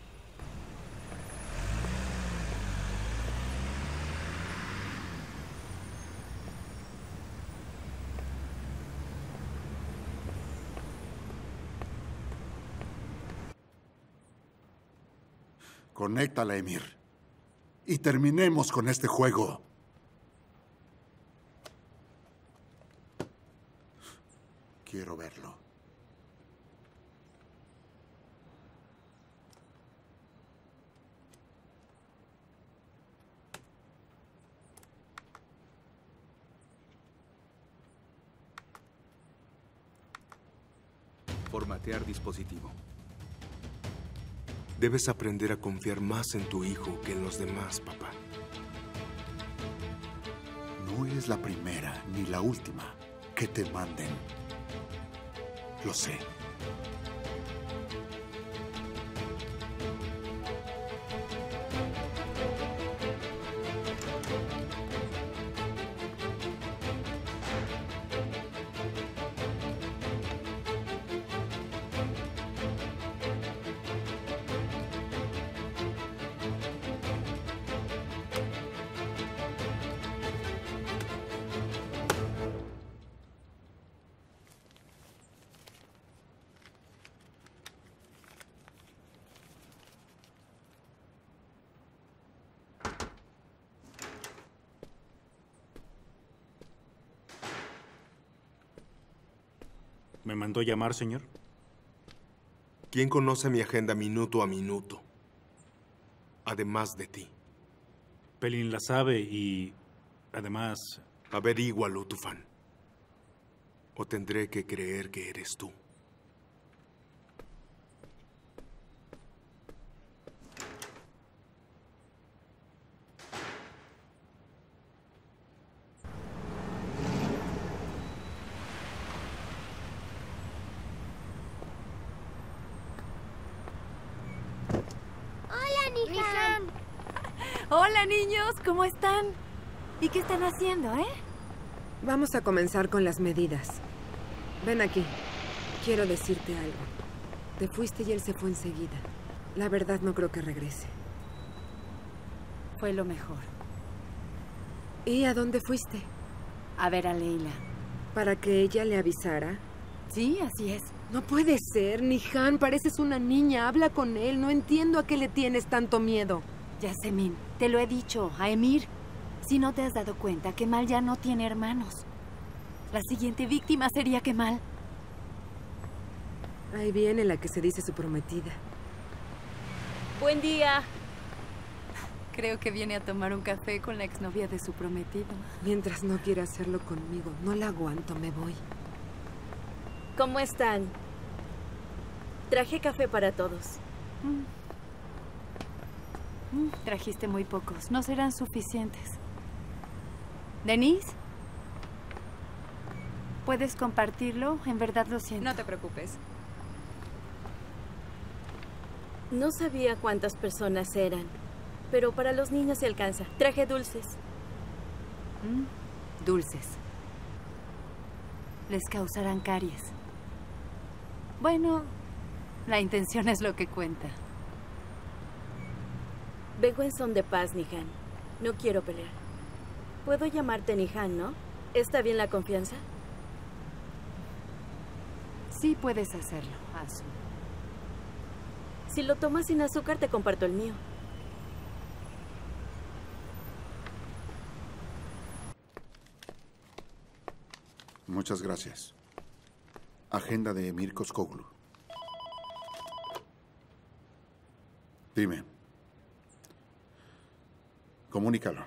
Conéctala, Emir. Y terminemos con este juego. Quiero verlo. Formatear dispositivo. Debes aprender a confiar más en tu hijo que en los demás, papá. No es la primera ni la última que te manden. Lo sé. ¿Me mandó llamar, señor? ¿Quién conoce mi agenda minuto a minuto? además de ti. Pelin la sabe y, además... Averígualo, Tufán. O tendré que creer que eres tú. Hola, Nihan. Hola, niños, ¿cómo están? ¿Y qué están haciendo, Vamos a comenzar con las medidas. Ven aquí. Quiero decirte algo. Te fuiste y él se fue enseguida. La verdad no creo que regrese. Fue lo mejor. ¿Y a dónde fuiste? A ver a Leila. ¿Para que ella le avisara? Sí, así es. No puede ser, Nihan. Pareces una niña. Habla con él. No entiendo a qué le tienes tanto miedo. Yasemin, te lo he dicho, a Emir. Si no te has dado cuenta, Kemal ya no tiene hermanos. La siguiente víctima sería Kemal. Ahí viene la que se dice su prometida. Buen día. Creo que viene a tomar un café con la exnovia de su prometido. Mientras no quiera hacerlo conmigo, no la aguanto, me voy. ¿Cómo están? Traje café para todos. Trajiste muy pocos. No serán suficientes. ¿Denise? ¿Puedes compartirlo? En verdad lo siento. No te preocupes. No sabía cuántas personas eran, pero para los niños se alcanza. Traje dulces. Dulces. Les causarán caries. Bueno, la intención es lo que cuenta. Vengo en son de paz, Nihan. No quiero pelear. Puedo llamarte Nihan, ¿no? ¿Está bien la confianza? Sí, puedes hacerlo, Azu. Si lo tomas sin azúcar, te comparto el mío. Muchas gracias. Agenda de Emir Koskoglu. Dime. Comunícalo.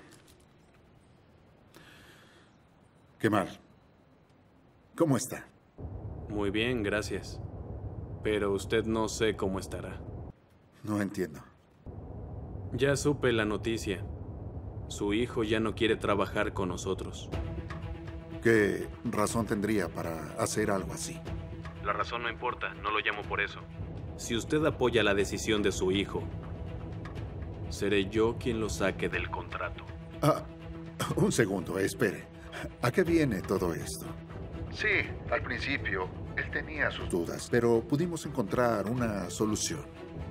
Kemal, ¿cómo está? Muy bien, gracias. Pero usted no sé cómo estará. No entiendo. Ya supe la noticia. Su hijo ya no quiere trabajar con nosotros. ¿Qué razón tendría para hacer algo así? La razón no importa, no lo llamo por eso. Si usted apoya la decisión de su hijo, seré yo quien lo saque del contrato. Un segundo, espere. ¿A qué viene todo esto? Sí, al principio él tenía sus dudas, pero pudimos encontrar una solución.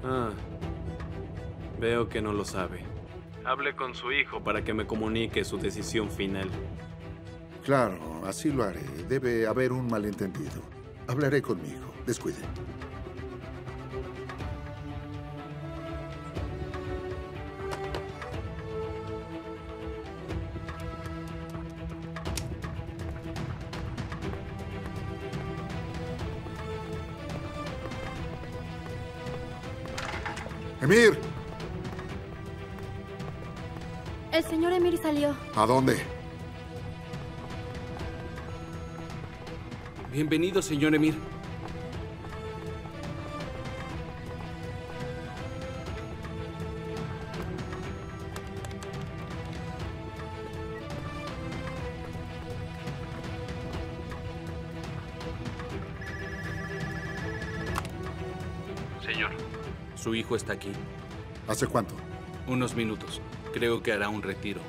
Veo que no lo sabe. Hable con su hijo para que me comunique su decisión final. Claro, así lo haré. Debe haber un malentendido. Hablaré con mi hijo. Descuide. ¡Emir! El señor Emir salió. ¿A dónde? Bienvenido, señor Emir. Señor, su hijo está aquí. ¿Hace cuánto? Unos minutos. Creo que hará un retiro.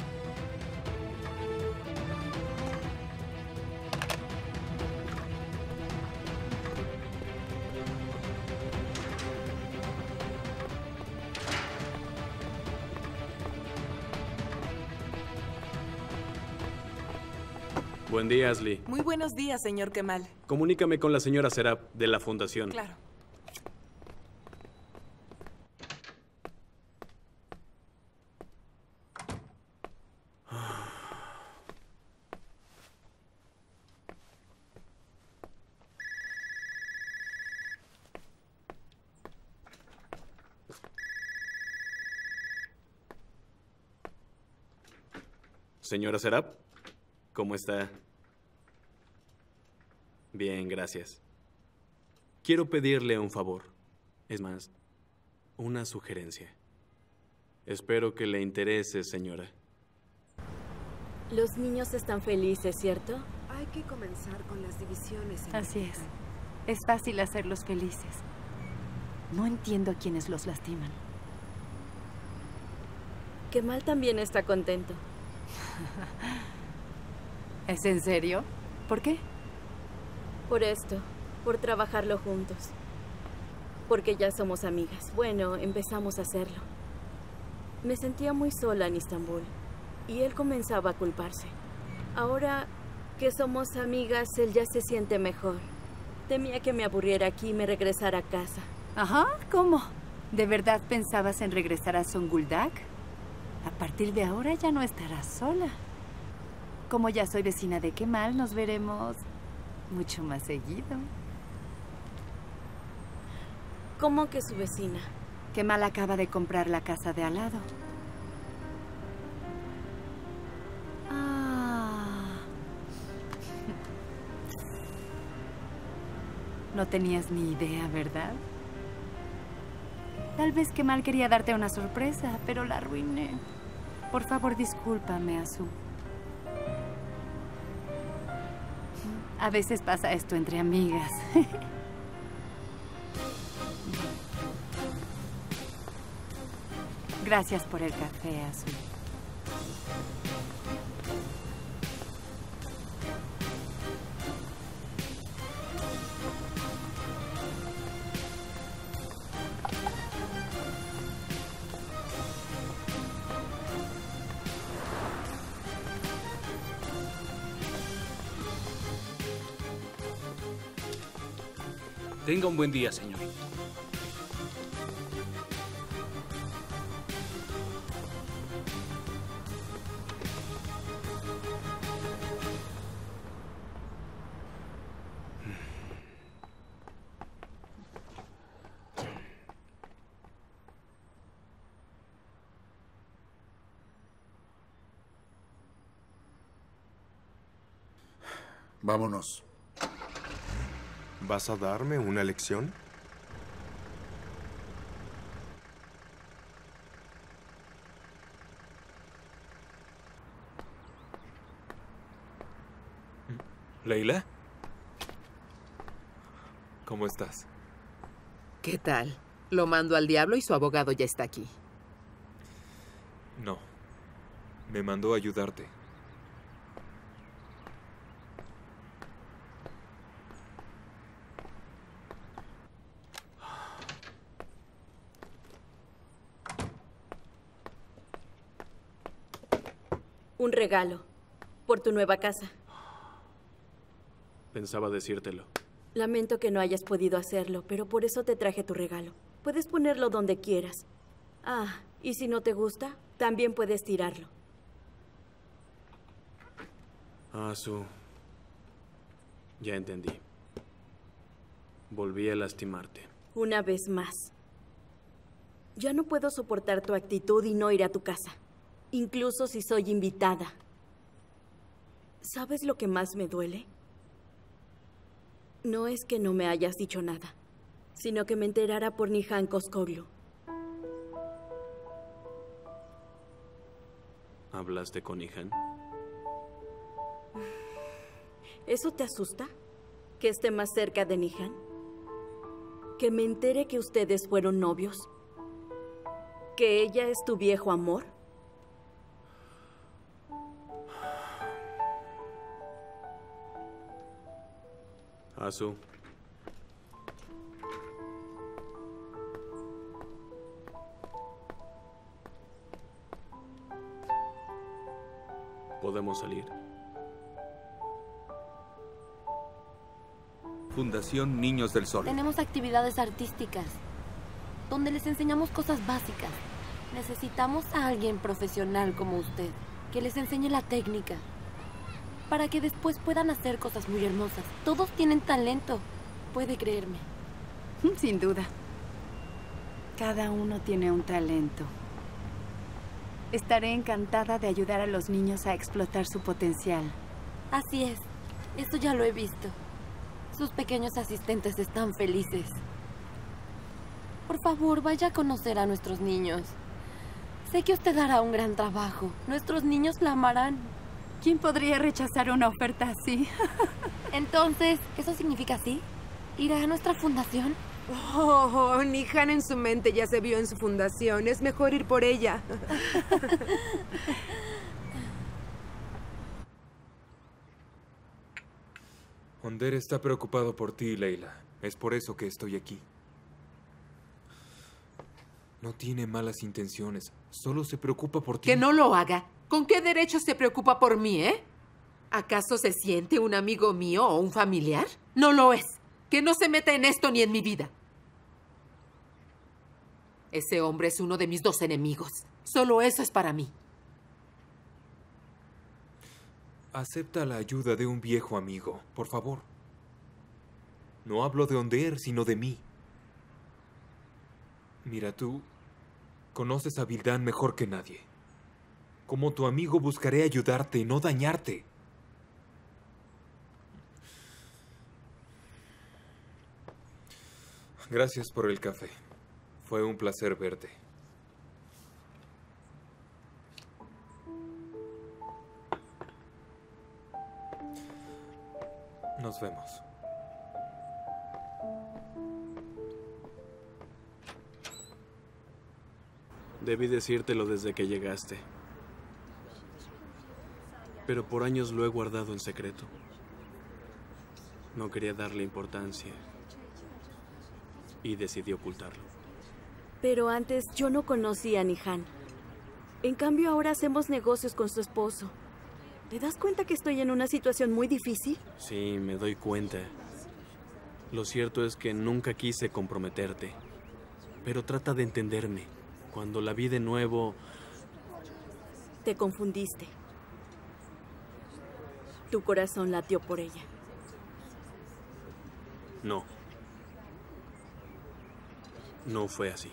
Buen día, Ashley. Muy buenos días, señor Kemal. Comunícame con la señora Serap de la Fundación. Claro. Señora Serap, ¿cómo está? Bien, gracias. Quiero pedirle un favor. Es más, una sugerencia. Espero que le interese, señora. Los niños están felices, ¿cierto? Hay que comenzar con las divisiones. Así es. Es fácil hacerlos felices. No entiendo a quienes los lastiman. Kemal también está contento. ¿Es en serio? ¿Por qué? Por esto, por trabajarlo juntos. Porque ya somos amigas. Bueno, empezamos a hacerlo. Me sentía muy sola en Istambul y él comenzaba a culparse. Ahora que somos amigas, él ya se siente mejor. Temía que me aburriera aquí y me regresara a casa. Ajá, ¿cómo? ¿De verdad pensabas en regresar a Zonguldak? A partir de ahora ya no estarás sola. Como ya soy vecina de Kemal, nos veremos mucho más seguido. ¿Cómo que su vecina? Kemal acaba de comprar la casa de al lado. No tenías ni idea, ¿verdad? Tal vez Kemal quería darte una sorpresa, pero la arruiné. Por favor, discúlpame, Asu. A veces pasa esto entre amigas. Gracias por el café, Asu. Tenga un buen día, señor. Vámonos. ¿Vas a darme una lección? ¿Leila? ¿Cómo estás? ¿Qué tal? Lo mando al diablo y su abogado ya está aquí. No. Me mandó a ayudarte. Un regalo por tu nueva casa. Pensaba decírtelo. Lamento que no hayas podido hacerlo, pero por eso te traje tu regalo. Puedes ponerlo donde quieras. Ah, y si no te gusta, también puedes tirarlo. Asu. Ya entendí. Volví a lastimarte. Una vez más. Ya no puedo soportar tu actitud y no ir a tu casa. Incluso si soy invitada. ¿Sabes lo que más me duele? No es que no me hayas dicho nada, sino que me enterara por Nihan Koskoglu. ¿Hablaste con Nihan? ¿Eso te asusta? ¿Que esté más cerca de Nihan? ¿Que me entere que ustedes fueron novios? ¿Que ella es tu viejo amor? Asu. ¿Podemos salir? Fundación Niños del Sol. Tenemos actividades artísticas, donde les enseñamos cosas básicas. Necesitamos a alguien profesional como usted, que les enseñe la técnica, para que después puedan hacer cosas muy hermosas. Todos tienen talento, puede creerme. Sin duda. Cada uno tiene un talento. Estaré encantada de ayudar a los niños a explotar su potencial. Así es. Esto ya lo he visto. Sus pequeños asistentes están felices. Por favor, vaya a conocer a nuestros niños. Sé que usted hará un gran trabajo. Nuestros niños la amarán. ¿Quién podría rechazar una oferta así? Entonces, ¿eso significa sí? ¿Irá a nuestra fundación? Oh, Nihan en su mente ya se vio en su fundación. Es mejor ir por ella. Onder está preocupado por ti, Leila. Es por eso que estoy aquí. No tiene malas intenciones. Solo se preocupa por ti. Que no lo haga. ¿Con qué derecho se preocupa por mí, ¿Acaso se siente un amigo mío o un familiar? No lo es. Que no se meta en esto ni en mi vida. Ese hombre es uno de mis 2 enemigos. Solo eso es para mí. Acepta la ayuda de un viejo amigo, por favor. No hablo de Onder, sino de mí. Mira, tú conoces a Vildan mejor que nadie. Como tu amigo buscaré ayudarte, no dañarte. Gracias por el café. Fue un placer verte. Nos vemos. Debí decírtelo desde que llegaste. Pero por años lo he guardado en secreto. No quería darle importancia. Y decidí ocultarlo. Pero antes yo no conocía a Nihan. En cambio ahora hacemos negocios con su esposo. ¿Te das cuenta que estoy en una situación muy difícil? Sí, me doy cuenta. Lo cierto es que nunca quise comprometerte. Pero trata de entenderme. Cuando la vi de nuevo... Te confundiste. Tu corazón latió por ella. No. No fue así.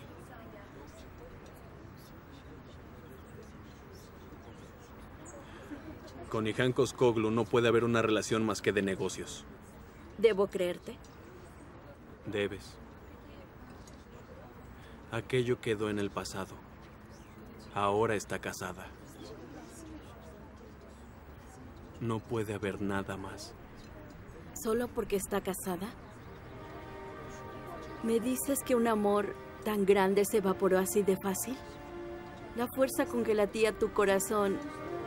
Con Nihan Koskoglu no puede haber una relación más que de negocios. ¿Debo creerte? Debes. Aquello quedó en el pasado. Ahora está casada. No puede haber nada más. ¿Solo porque está casada? ¿Me dices que un amor tan grande se evaporó así de fácil? ¿La fuerza con que latía tu corazón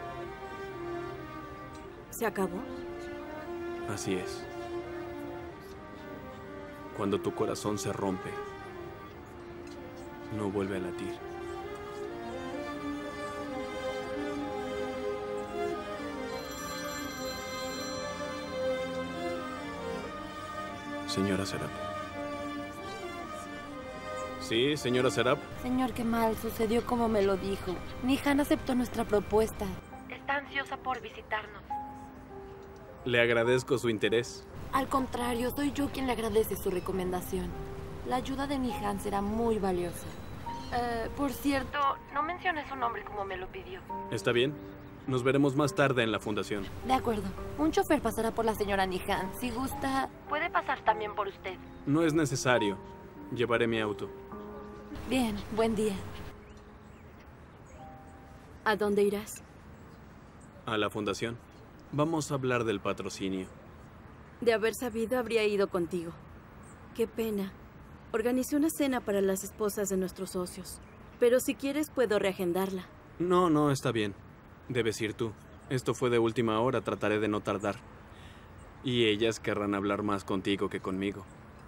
se acabó? Así es. Cuando tu corazón se rompe, no vuelve a latir. Señora Serap. Sí, señora Serap. Señor Kemal, sucedió como me lo dijo. Nihan aceptó nuestra propuesta. Está ansiosa por visitarnos. Le agradezco su interés. Al contrario, soy yo quien le agradece su recomendación. La ayuda de Nihan será muy valiosa. Por cierto, no mencioné su nombre como me lo pidió. Está bien. Nos veremos más tarde en la fundación. De acuerdo. Un chofer pasará por la señora Nihan. Si gusta, puede pasar también por usted. No es necesario. Llevaré mi auto. Bien, buen día. ¿A dónde irás? A la fundación. Vamos a hablar del patrocinio. De haber sabido, habría ido contigo. Qué pena. Organicé una cena para las esposas de nuestros socios. Pero si quieres, puedo reagendarla. No, está bien. Debes ir tú. Esto fue de última hora, trataré de no tardar. Y ellas querrán hablar más contigo que conmigo.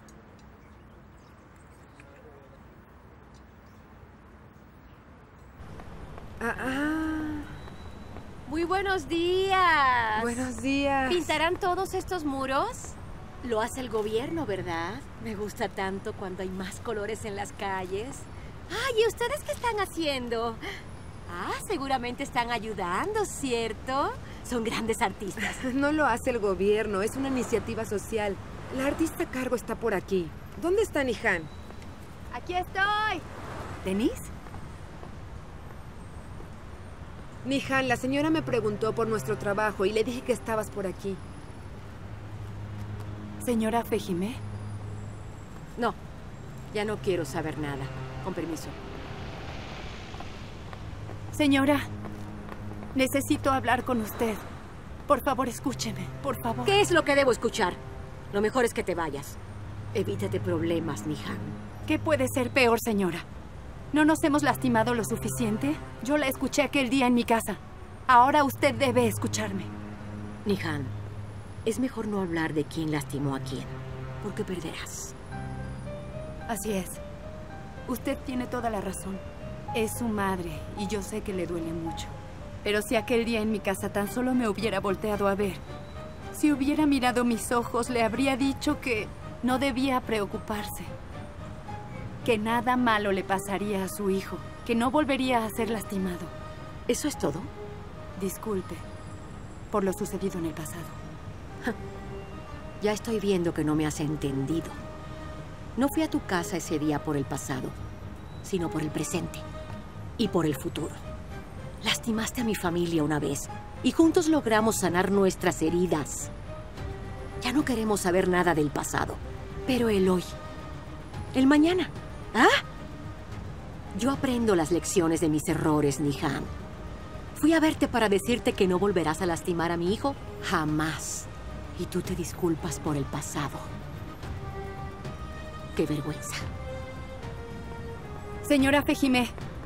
Muy buenos días. Buenos días. ¿Pintarán todos estos muros? Lo hace el gobierno, ¿verdad? Me gusta tanto cuando hay más colores en las calles. ¡Ay! ¿Y ustedes qué están haciendo? Seguramente están ayudando, ¿cierto? Son grandes artistas. No lo hace el gobierno, es una iniciativa social. La artista a cargo está por aquí. ¿Dónde está Nihan? ¡Aquí estoy! ¿Denise? Nihan, la señora me preguntó por nuestro trabajo y le dije que estabas por aquí. ¿Señora Fehime? No, ya no quiero saber nada. Con permiso. Señora, necesito hablar con usted. Por favor, escúcheme, por favor. ¿Qué es lo que debo escuchar? Lo mejor es que te vayas. Evítate problemas, Nihan. ¿Qué puede ser peor, señora? ¿No nos hemos lastimado lo suficiente? Yo la escuché aquel día en mi casa. Ahora usted debe escucharme. Nihan, es mejor no hablar de quién lastimó a quién, porque perderás. Así es. Usted tiene toda la razón. Es su madre y yo sé que le duele mucho. Pero si aquel día en mi casa tan solo me hubiera volteado a ver, si hubiera mirado mis ojos, le habría dicho que no debía preocuparse. Que nada malo le pasaría a su hijo, que no volvería a ser lastimado. ¿Eso es todo? Disculpe por lo sucedido en el pasado. Ya estoy viendo que no me has entendido. No fui a tu casa ese día por el pasado, sino por el presente y por el futuro. Lastimaste a mi familia una vez y juntos logramos sanar nuestras heridas. Ya no queremos saber nada del pasado, pero el hoy, el mañana. ¿Ah? Yo aprendo las lecciones de mis errores, Nihan. Fui a verte para decirte que no volverás a lastimar a mi hijo. Jamás. Y tú te disculpas por el pasado. ¡Qué vergüenza! Señora Fehime,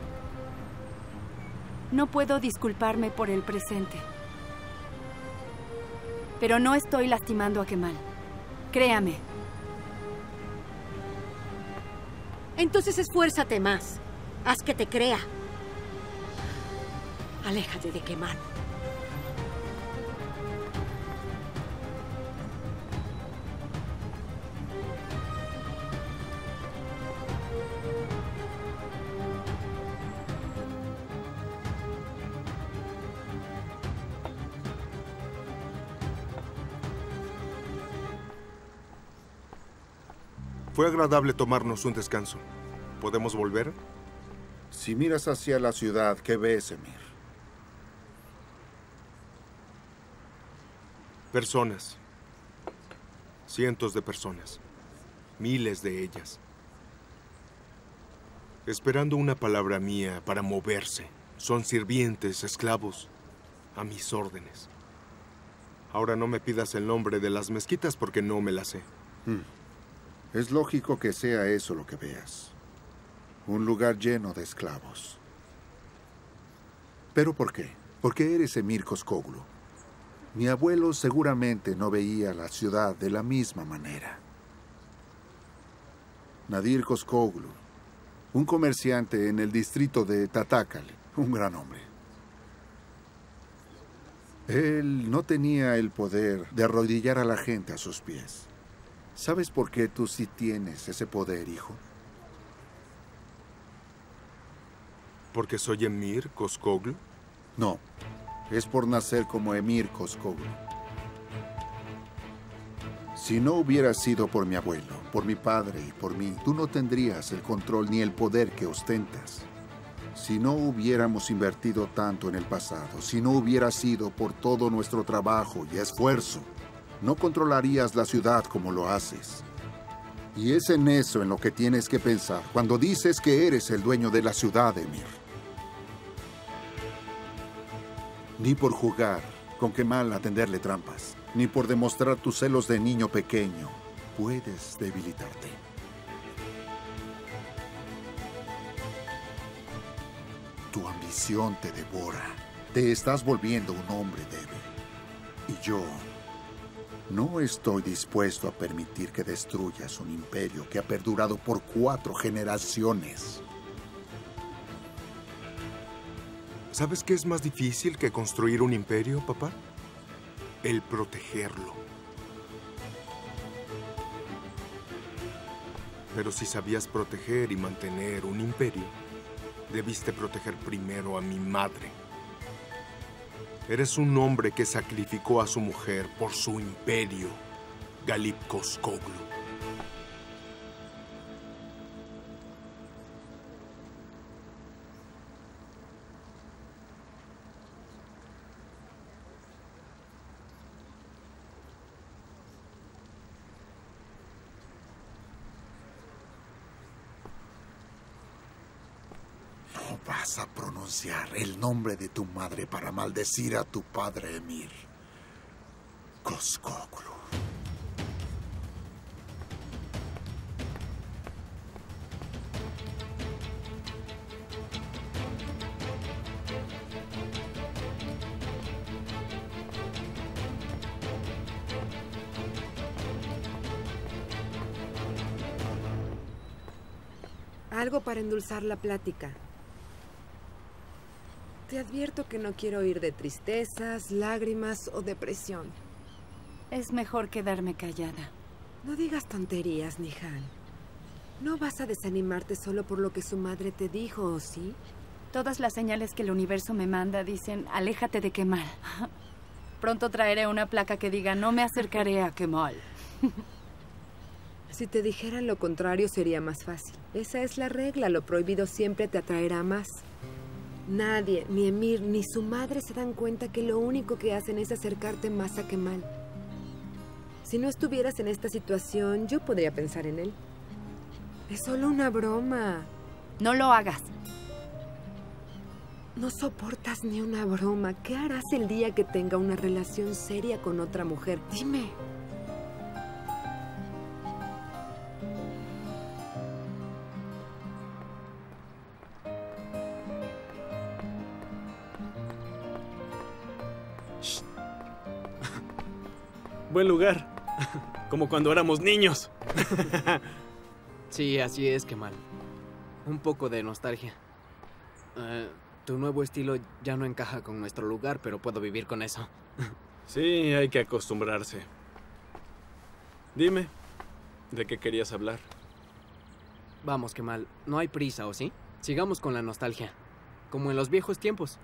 no puedo disculparme por el presente. Pero no estoy lastimando a Kemal. Créame. Entonces esfuérzate más. Haz que te crea. Aléjate de Kemal. Fue agradable tomarnos un descanso. ¿Podemos volver? Si miras hacia la ciudad, ¿qué ves, Emir? Personas. Cientos de personas. Miles de ellas. Esperando una palabra mía para moverse. Son sirvientes, esclavos, a mis órdenes. Ahora no me pidas el nombre de las mezquitas porque no me las sé. Es lógico que sea eso lo que veas. Un lugar lleno de esclavos. ¿Pero por qué? Porque eres Emir Koskoglu. Mi abuelo seguramente no veía la ciudad de la misma manera. Nadir Koskoglu, un comerciante en el distrito de Tatakal, un gran hombre. Él no tenía el poder de arrodillar a la gente a sus pies. ¿Sabes por qué tú sí tienes ese poder, hijo? ¿Porque soy Emir Koskoglu? No, es por nacer como Emir Koskoglu. Si no hubiera sido por mi abuelo, por mi padre y por mí, tú no tendrías el control ni el poder que ostentas. Si no hubiéramos invertido tanto en el pasado, si no hubiera sido por todo nuestro trabajo y esfuerzo, no controlarías la ciudad como lo haces. Y es en eso en lo que tienes que pensar cuando dices que eres el dueño de la ciudad, Emir. Ni por jugar con Kemal a tenderle trampas, ni por demostrar tus celos de niño pequeño, puedes debilitarte. Tu ambición te devora. Te estás volviendo un hombre débil. Y yo no estoy dispuesto a permitir que destruyas un imperio que ha perdurado por 4 generaciones. ¿Sabes qué es más difícil que construir un imperio, papá? El protegerlo. Pero si sabías proteger y mantener un imperio, debiste proteger primero a mi madre. Eres un hombre que sacrificó a su mujer por su imperio, Galip Koskoglu. vas a pronunciar el nombre de tu madre para maldecir a tu padre Emir Koskoglu. Algo para endulzar la plática. Te advierto que no quiero oír de tristezas, lágrimas o depresión. Es mejor quedarme callada. No digas tonterías, Nihan. No vas a desanimarte solo por lo que su madre te dijo, ¿o sí? Todas las señales que el universo me manda dicen, aléjate de Kemal. Pronto traeré una placa que diga, no me acercaré a Kemal. Si te dijeran lo contrario sería más fácil. Esa es la regla, lo prohibido siempre te atraerá más. Nadie, ni Emir, ni su madre se dan cuenta que lo único que hacen es acercarte más a Kemal. Si no estuvieras en esta situación, yo podría pensar en él. Es solo una broma. No lo hagas. No soportas ni una broma. ¿Qué harás el día que tenga una relación seria con otra mujer? Dime. Buen lugar. Como cuando éramos niños. Sí, así es, Kemal. Un poco de nostalgia. Tu nuevo estilo ya no encaja con nuestro lugar, pero puedo vivir con eso. Sí, hay que acostumbrarse. Dime, ¿de qué querías hablar? Vamos, Kemal, no hay prisa, ¿o sí? Sigamos con la nostalgia. Como en los viejos tiempos.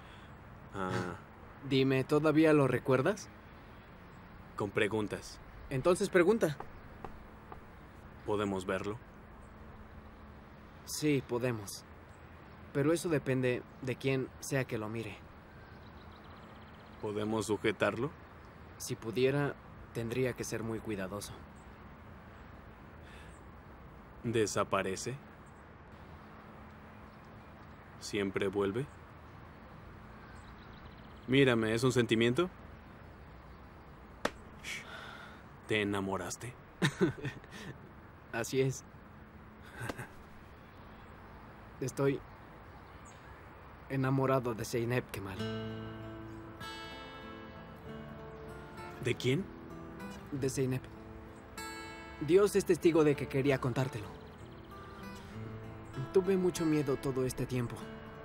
Dime, ¿todavía lo recuerdas? Con preguntas. Entonces pregunta. ¿Podemos verlo? Sí, podemos. Pero eso depende de quién sea que lo mire. ¿Podemos sujetarlo? Si pudiera, tendría que ser muy cuidadoso. ¿Desaparece? ¿Siempre vuelve? Mírame, ¿es un sentimiento? ¿Te enamoraste? Así es. Estoy enamorado de Zeynep, Kemal. ¿De quién? De Zeynep. Dios es testigo de que quería contártelo. Tuve mucho miedo todo este tiempo.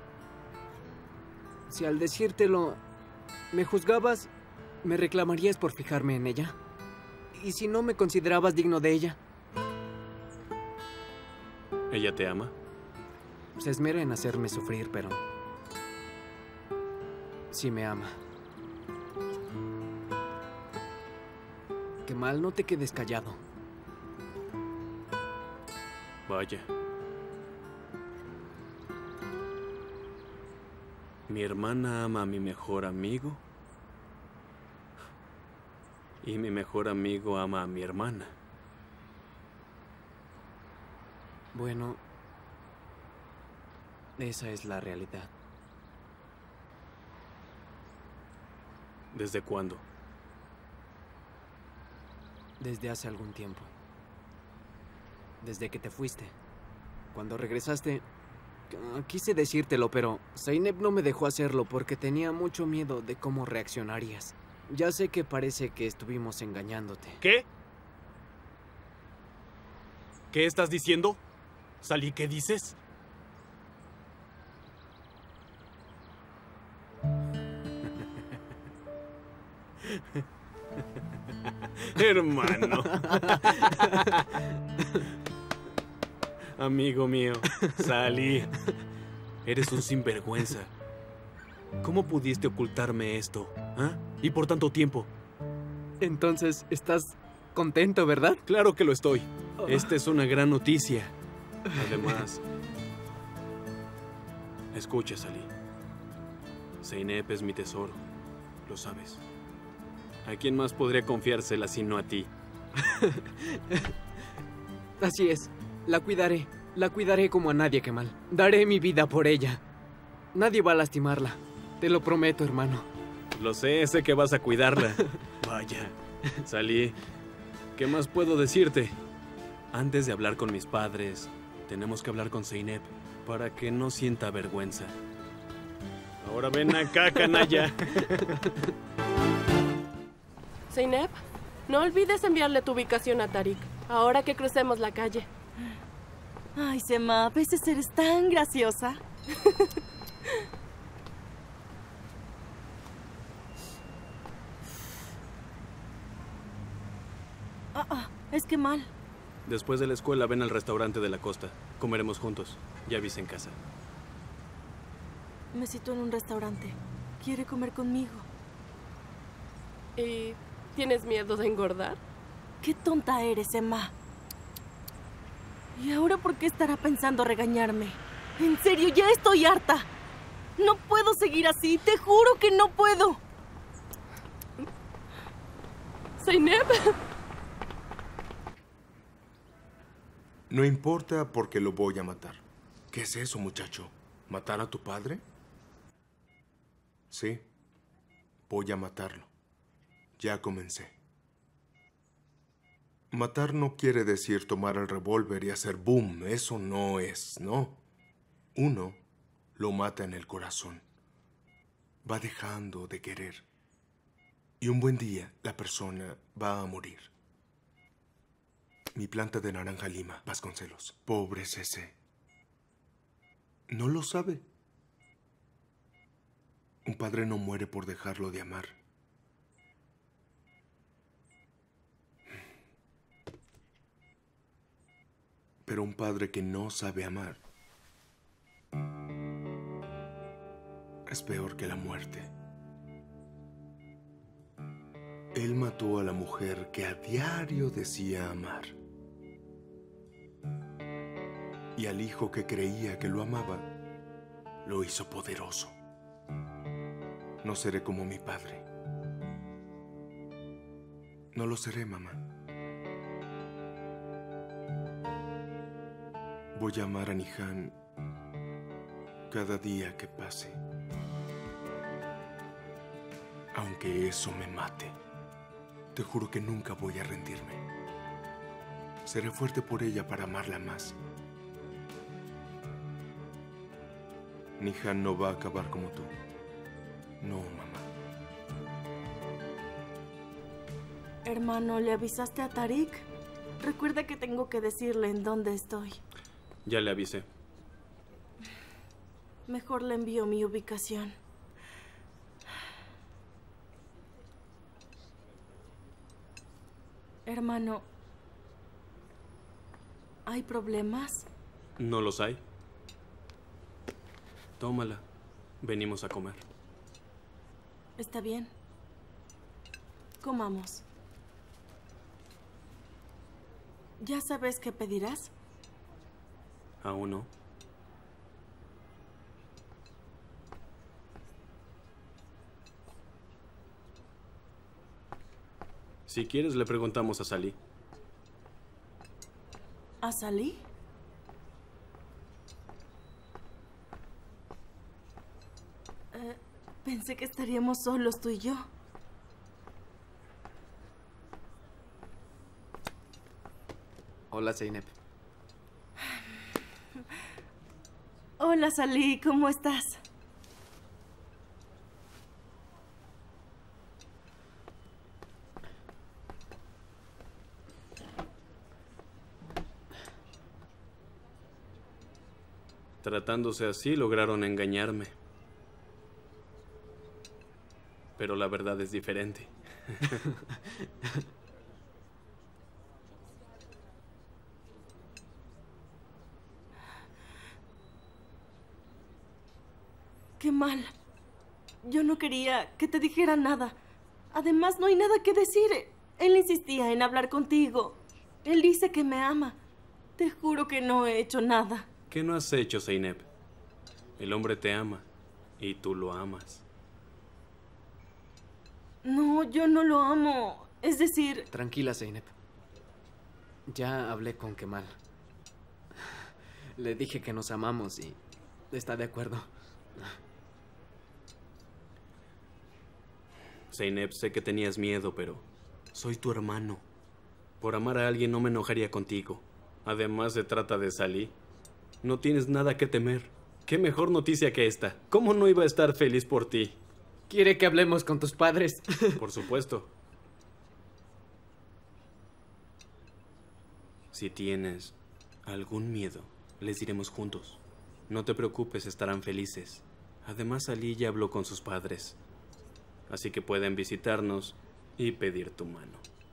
Si al decírtelo me juzgabas, me reclamarías por fijarme en ella. ¿Y si no me considerabas digno de ella? ¿Ella te ama? Se esmera en hacerme sufrir, pero sí me ama. Kemal, no te quedes callado. Vaya. Mi hermana ama a mi mejor amigo. Y mi mejor amigo ama a mi hermana. Bueno, esa es la realidad. ¿Desde cuándo? Desde hace algún tiempo. Desde que te fuiste. Cuando regresaste, quise decírtelo, pero Zeynep no me dejó hacerlo porque tenía mucho miedo de cómo reaccionarías. Ya sé que parece que estuvimos engañándote. ¿Qué? ¿Qué estás diciendo? Salí, ¿qué dices? Hermano. Amigo mío, Salí. Eres un sinvergüenza. ¿Cómo pudiste ocultarme esto? ¿Ah? ¿Y por tanto tiempo? Entonces, ¿estás contento, verdad? Claro que lo estoy. Esta es una gran noticia. Además, escucha, Salí. Zeynep es mi tesoro. Lo sabes. ¿A quién más podría confiársela sino a ti? Así es. La cuidaré. La cuidaré como a nadie, Kemal. Daré mi vida por ella. Nadie va a lastimarla. Te lo prometo, hermano. Lo sé que vas a cuidarla. Vaya, Salí. ¿Qué más puedo decirte? Antes de hablar con mis padres, tenemos que hablar con Zeynep para que no sienta vergüenza. Ahora ven acá, canalla. Zeynep, no olvides enviarle tu ubicación a Tarik, ahora que crucemos la calle. Ay, Sema, a veces eres tan graciosa. Es que mal. Después de la escuela, ven al restaurante de la costa. Comeremos juntos. Ya avise en casa. Me citó en un restaurante. Quiere comer conmigo. ¿Y tienes miedo de engordar? Qué tonta eres, Emma. ¿Y ahora por qué estará pensando regañarme? En serio, ya estoy harta. No puedo seguir así. Te juro que no puedo. Zeynep. No importa porque lo voy a matar. ¿Qué es eso, muchacho? ¿Matar a tu padre? Sí. Voy a matarlo. Ya comencé. Matar no quiere decir tomar el revólver y hacer boom. Eso no es, ¿no? Uno lo mata en el corazón. Va dejando de querer. Y un buen día la persona va a morir. Mi planta de naranja lima, Vasconcelos. Pobre Cece. No lo sabe. Un padre no muere por dejarlo de amar. Pero un padre que no sabe amar es peor que la muerte. Él mató a la mujer que a diario decía amar. Y al hijo que creía que lo amaba, lo hizo poderoso. No seré como mi padre. No lo seré, mamá. Voy a amar a Nihan cada día que pase. Aunque eso me mate. Te juro que nunca voy a rendirme. Seré fuerte por ella para amarla más. Nihan no va a acabar como tú. No, mamá. Hermano, ¿le avisaste a Tarik? Recuerda que tengo que decirle en dónde estoy. Ya le avisé. Mejor le envío mi ubicación. Hermano, ¿hay problemas? ¿No los hay? Tómala. Venimos a comer. Está bien. Comamos. ¿Ya sabes qué pedirás? Aún no. Si quieres, le preguntamos a Salí. ¿A Salí? Pensé que estaríamos solos tú y yo. Hola, Zeynep. Hola, Salí, ¿cómo estás? Tratándose así, lograron engañarme. Pero la verdad es diferente. Qué mal. Yo no quería que te dijera nada. Además, no hay nada que decir. Él insistía en hablar contigo. Él dice que me ama. Te juro que no he hecho nada. ¿Qué no has hecho, Zeynep? El hombre te ama y tú lo amas. No, yo no lo amo. Es decir... Tranquila, Zeynep. Ya hablé con Kemal. Le dije que nos amamos y está de acuerdo. Zeynep, sé que tenías miedo, pero soy tu hermano. Por amar a alguien no me enojaría contigo. Además, se trata de Salí. No tienes nada que temer. ¿Qué mejor noticia que esta? ¿Cómo no iba a estar feliz por ti? ¿Quiere que hablemos con tus padres? Por supuesto. Si tienes algún miedo, les diremos juntos. No te preocupes, estarán felices. Además, Salí ya habló con sus padres. Así que pueden visitarnos y pedir tu mano.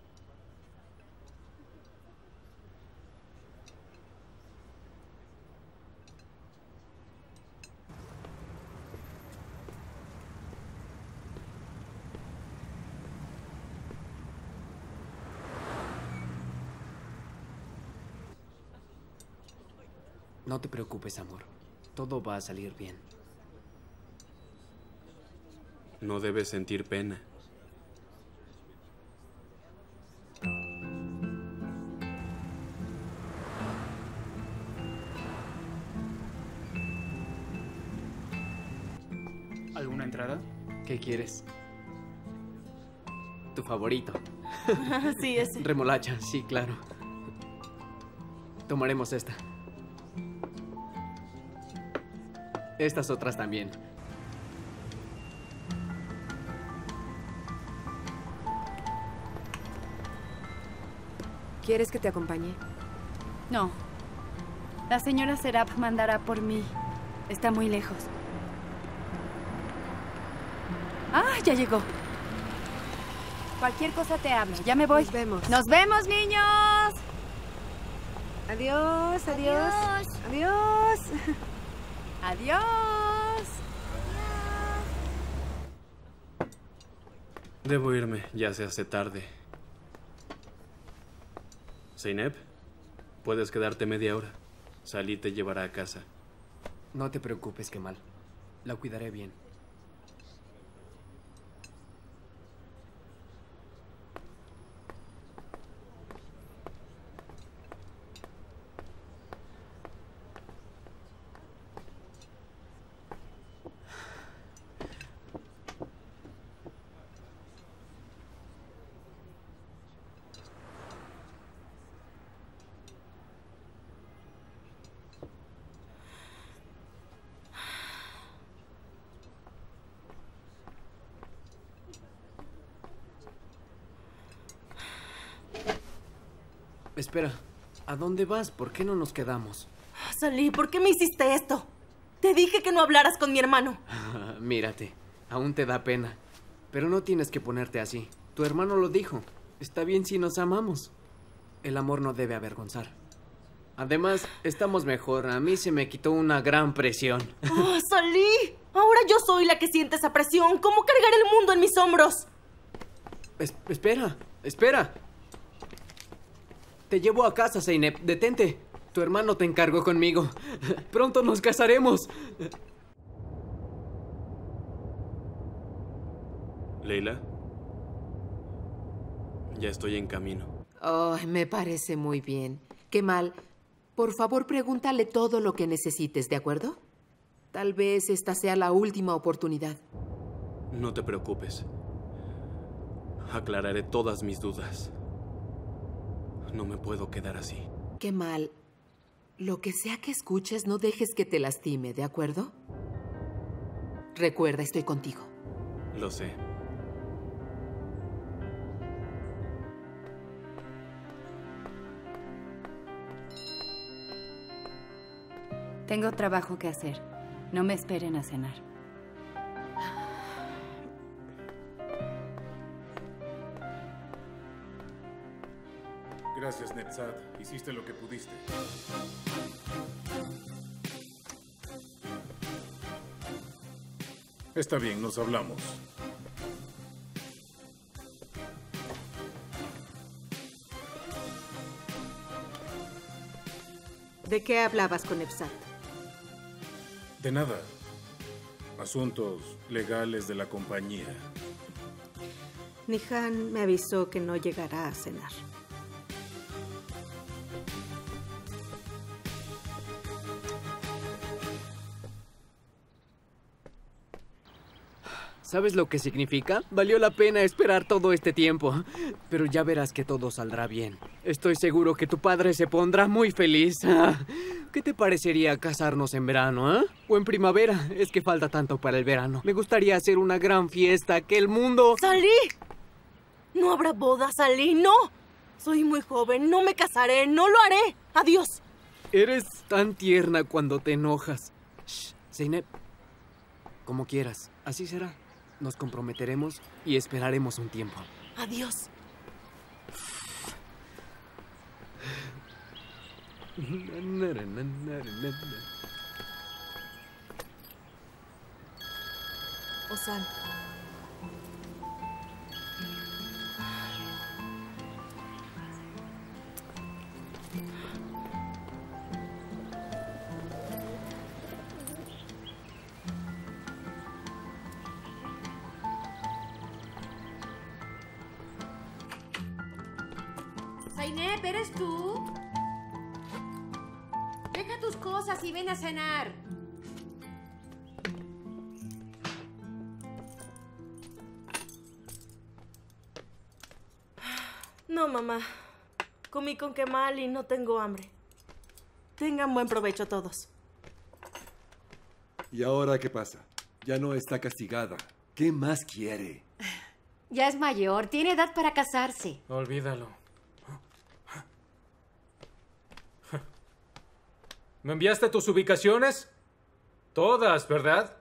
No te preocupes, amor. Todo va a salir bien. No debes sentir pena. ¿Alguna entrada? ¿Qué quieres? Tu favorito. Sí, ese. Remolacha, sí, claro. Tomaremos esta. Estas otras también. ¿Quieres que te acompañe? No. La señora Serap mandará por mí. Está muy lejos. ¡Ah, ya llegó! Cualquier cosa te hablo. Ya me voy. Nos vemos. ¡Nos vemos, niños! Adiós, adiós. Adiós. Adiós. Debo irme, ya se hace tarde. Zeynep, puedes quedarte media hora. Salí te llevará a casa. No te preocupes, Kemal. La cuidaré bien. Espera, ¿a dónde vas? ¿Por qué no nos quedamos? Salí, ¿por qué me hiciste esto? Te dije que no hablaras con mi hermano. Mírate, aún te da pena. Pero no tienes que ponerte así. Tu hermano lo dijo. Está bien si nos amamos. El amor no debe avergonzar. Además, estamos mejor. A mí se me quitó una gran presión. ¡Oh, Salí! Ahora yo soy la que siente esa presión. ¿Cómo cargar el mundo en mis hombros? Espera, espera. Te llevo a casa, Zeynep. Detente. Tu hermano te encargó conmigo. Pronto nos casaremos. Leila, ya estoy en camino. Oh, me parece muy bien. Kemal, por favor pregúntale todo lo que necesites, ¿de acuerdo? Tal vez esta sea la última oportunidad. No te preocupes. Aclararé todas mis dudas. No me puedo quedar así. Kemal, lo que sea que escuches, no dejes que te lastime, ¿de acuerdo? Recuerda, estoy contigo. Lo sé. Tengo trabajo que hacer. No me esperen a cenar. Gracias, Netzat. Hiciste lo que pudiste. Está bien, nos hablamos. ¿De qué hablabas con Nevzat? De nada. Asuntos legales de la compañía. Nihan me avisó que no llegará a cenar. ¿Sabes lo que significa? Valió la pena esperar todo este tiempo. Pero ya verás que todo saldrá bien. Estoy seguro que tu padre se pondrá muy feliz. ¿Qué te parecería casarnos en verano, o en primavera? Es que falta tanto para el verano. Me gustaría hacer una gran fiesta, que el mundo... ¡Salí! No habrá boda, Salí, no. Soy muy joven, no me casaré, no lo haré. Adiós. Eres tan tierna cuando te enojas. Shh, Zeynep. Como quieras, así será. Nos comprometeremos y esperaremos un tiempo. Adiós. Osan. Zeynep, ¿eres tú? Deja tus cosas y ven a cenar. No, mamá. Comí con Kemal y no tengo hambre. Tengan buen provecho todos. ¿Y ahora qué pasa? Ya no está castigada. ¿Qué más quiere? Ya es mayor, tiene edad para casarse. Olvídalo. ¿Me enviaste tus ubicaciones? Todas, ¿verdad?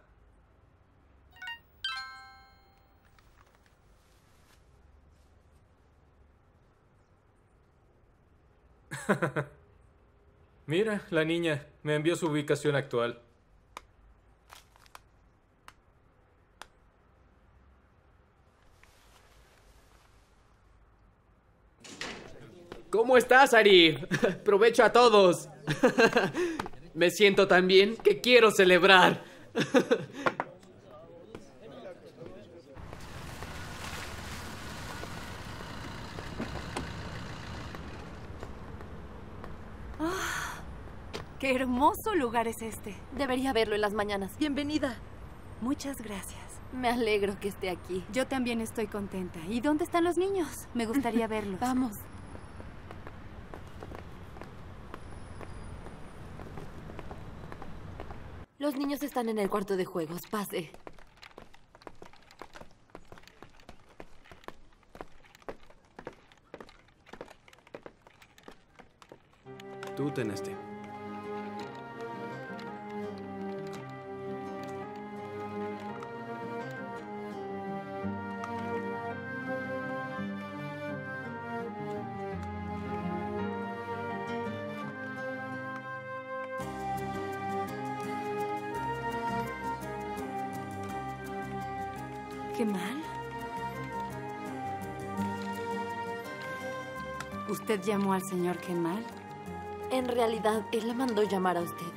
Mira, la niña me envió su ubicación actual. ¿Cómo estás, Ari? Provecho a todos. Me siento tan bien que quiero celebrar. ¡Qué hermoso lugar es este! Debería verlo en las mañanas. Bienvenida. Muchas gracias. Me alegro que esté aquí. Yo también estoy contenta. ¿Y dónde están los niños? Me gustaría verlos. Vamos. Los niños están en el cuarto de juegos. Pase. Tú ten este. ¿Kemal? ¿Usted llamó al señor Kemal? En realidad, él la mandó llamar a usted.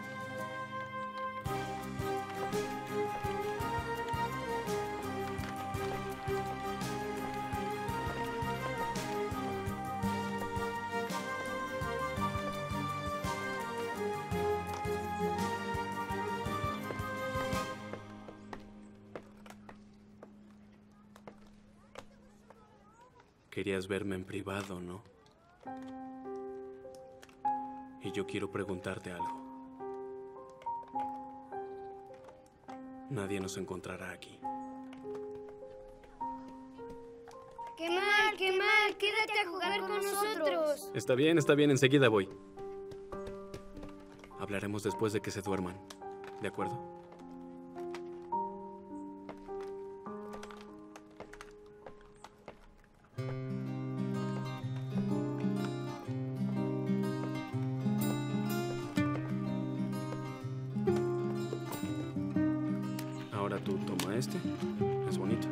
Querías verme en privado, ¿no? Y yo quiero preguntarte algo. Nadie nos encontrará aquí. Kemal, quédate a jugar con nosotros. Está bien, enseguida voy. Hablaremos después de que se duerman, ¿de acuerdo? Ahora tú toma este. Es bonito.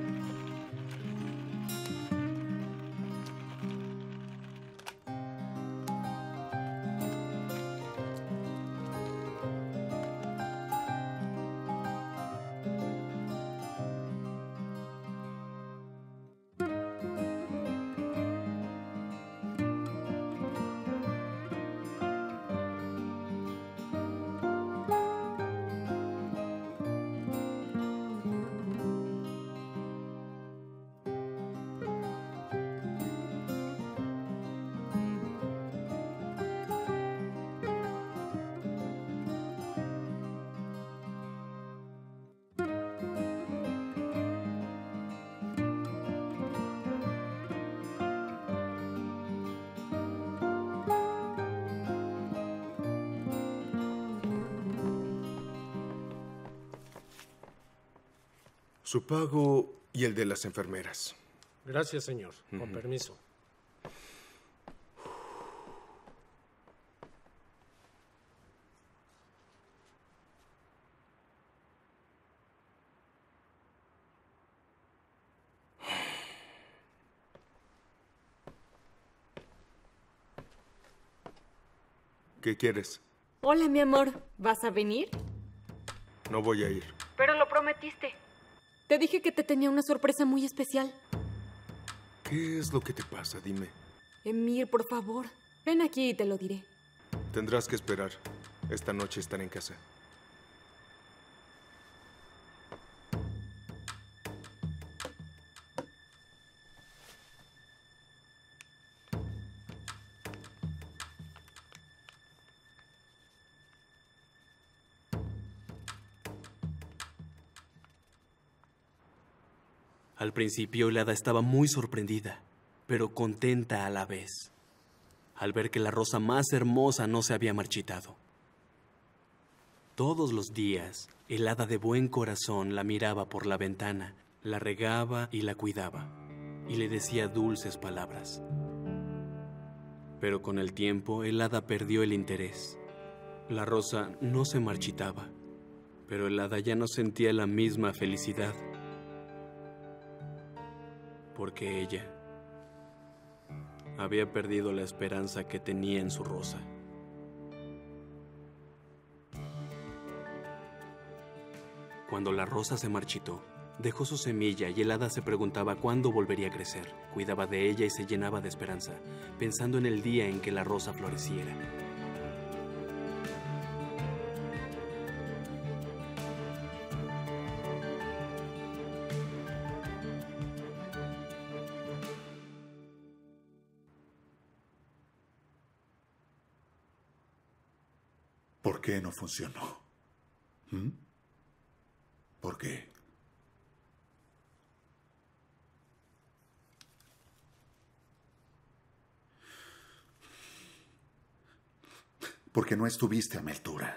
Su pago y el de las enfermeras. Gracias, señor. Con permiso. ¿Qué quieres? Hola, mi amor. ¿Vas a venir? No voy a ir. Pero lo prometiste. Te dije que te tenía una sorpresa muy especial. ¿Qué es lo que te pasa? Dime. Emir, por favor. Ven aquí y te lo diré. Tendrás que esperar. Esta noche estaré en casa. Al principio, el hada estaba muy sorprendida, pero contenta a la vez, al ver que la rosa más hermosa no se había marchitado. Todos los días, el hada de buen corazón la miraba por la ventana, la regaba y la cuidaba, y le decía dulces palabras. Pero con el tiempo, el hada perdió el interés. La rosa no se marchitaba, pero el hada ya no sentía la misma felicidad. Porque ella había perdido la esperanza que tenía en su rosa. Cuando la rosa se marchitó, dejó su semilla y el hada se preguntaba cuándo volvería a crecer. Cuidaba de ella y se llenaba de esperanza, pensando en el día en que la rosa floreciera. ¿Por qué no funcionó? ¿Por qué? Porque no estuviste a mi altura.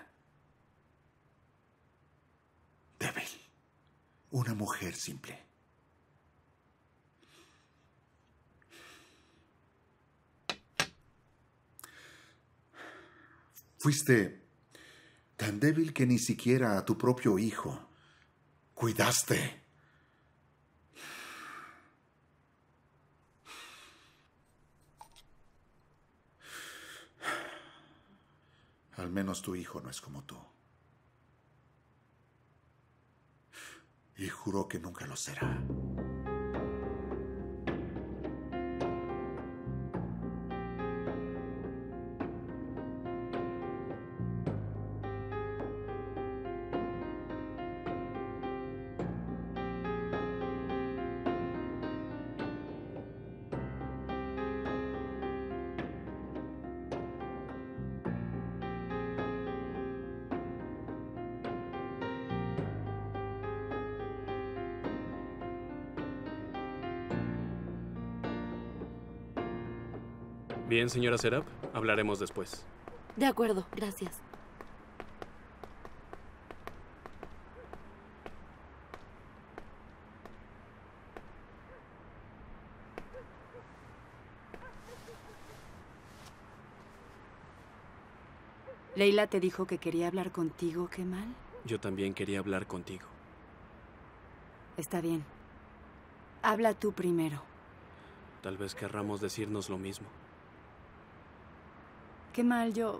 Débil. Una mujer simple. Fuiste tan débil que ni siquiera a tu propio hijo cuidaste. Al menos tu hijo no es como tú. Y juró que nunca lo será. Bien, señora Serap, hablaremos después. De acuerdo, gracias. Leila te dijo que quería hablar contigo, Kemal. Yo también quería hablar contigo. Está bien. Habla tú primero. Tal vez querramos decirnos lo mismo. Kemal, yo...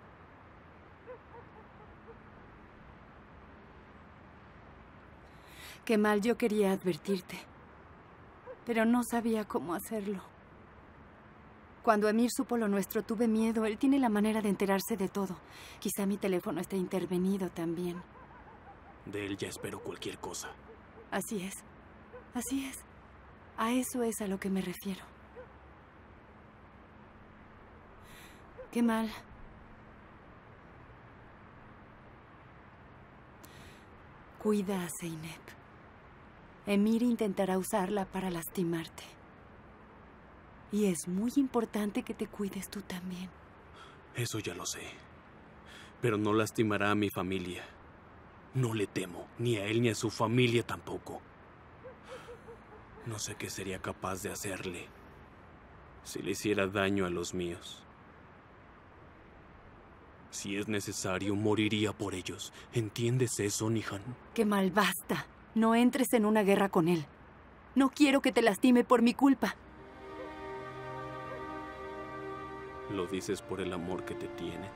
Kemal, yo quería advertirte, pero no sabía cómo hacerlo. Cuando Emir supo lo nuestro, tuve miedo. Él tiene la manera de enterarse de todo. Quizá mi teléfono esté intervenido también. De él ya espero cualquier cosa. Así es. Así es. A eso es a lo que me refiero. Kemal. Cuida a Zeynep. Emir intentará usarla para lastimarte. Y es muy importante que te cuides tú también. Eso ya lo sé. Pero no lastimará a mi familia. No le temo, ni a él ni a su familia tampoco. No sé qué sería capaz de hacerle si le hiciera daño a los míos. Si es necesario, moriría por ellos. ¿Entiendes eso, Nihan? Kemal, basta. No entres en una guerra con él. No quiero que te lastime por mi culpa. ¿Lo dices por el amor que te tiene?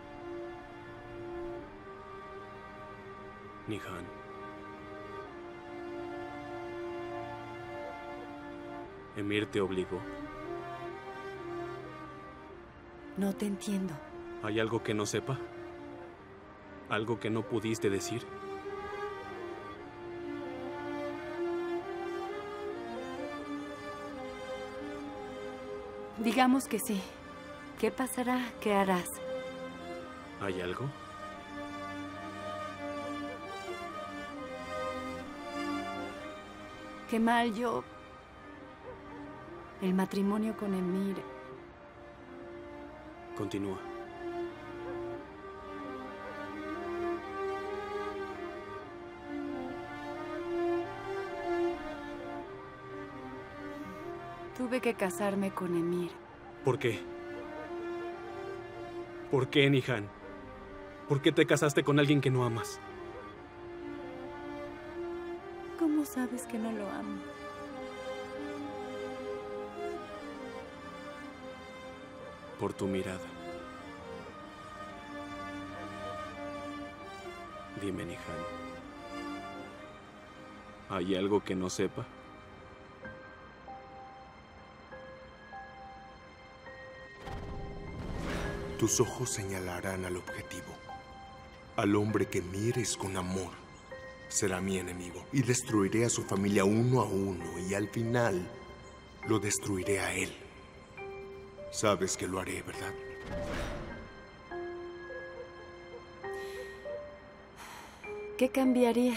Nihan. Emir te obligó. No te entiendo. ¿Hay algo que no sepa? ¿Algo que no pudiste decir? Digamos que sí. ¿Qué pasará? ¿Qué harás? ¿Hay algo? Kemal, yo... El matrimonio con Emir... Continúa. Tuve que casarme con Emir. ¿Por qué? ¿Por qué, Nihan? ¿Por qué te casaste con alguien que no amas? ¿Cómo sabes que no lo amo? Por tu mirada. Dime, Nihan. ¿Hay algo que no sepa? Tus ojos señalarán al objetivo. Al hombre que mires con amor será mi enemigo y destruiré a su familia uno a uno y al final lo destruiré a él. Sabes que lo haré, ¿verdad? ¿Qué cambiaría?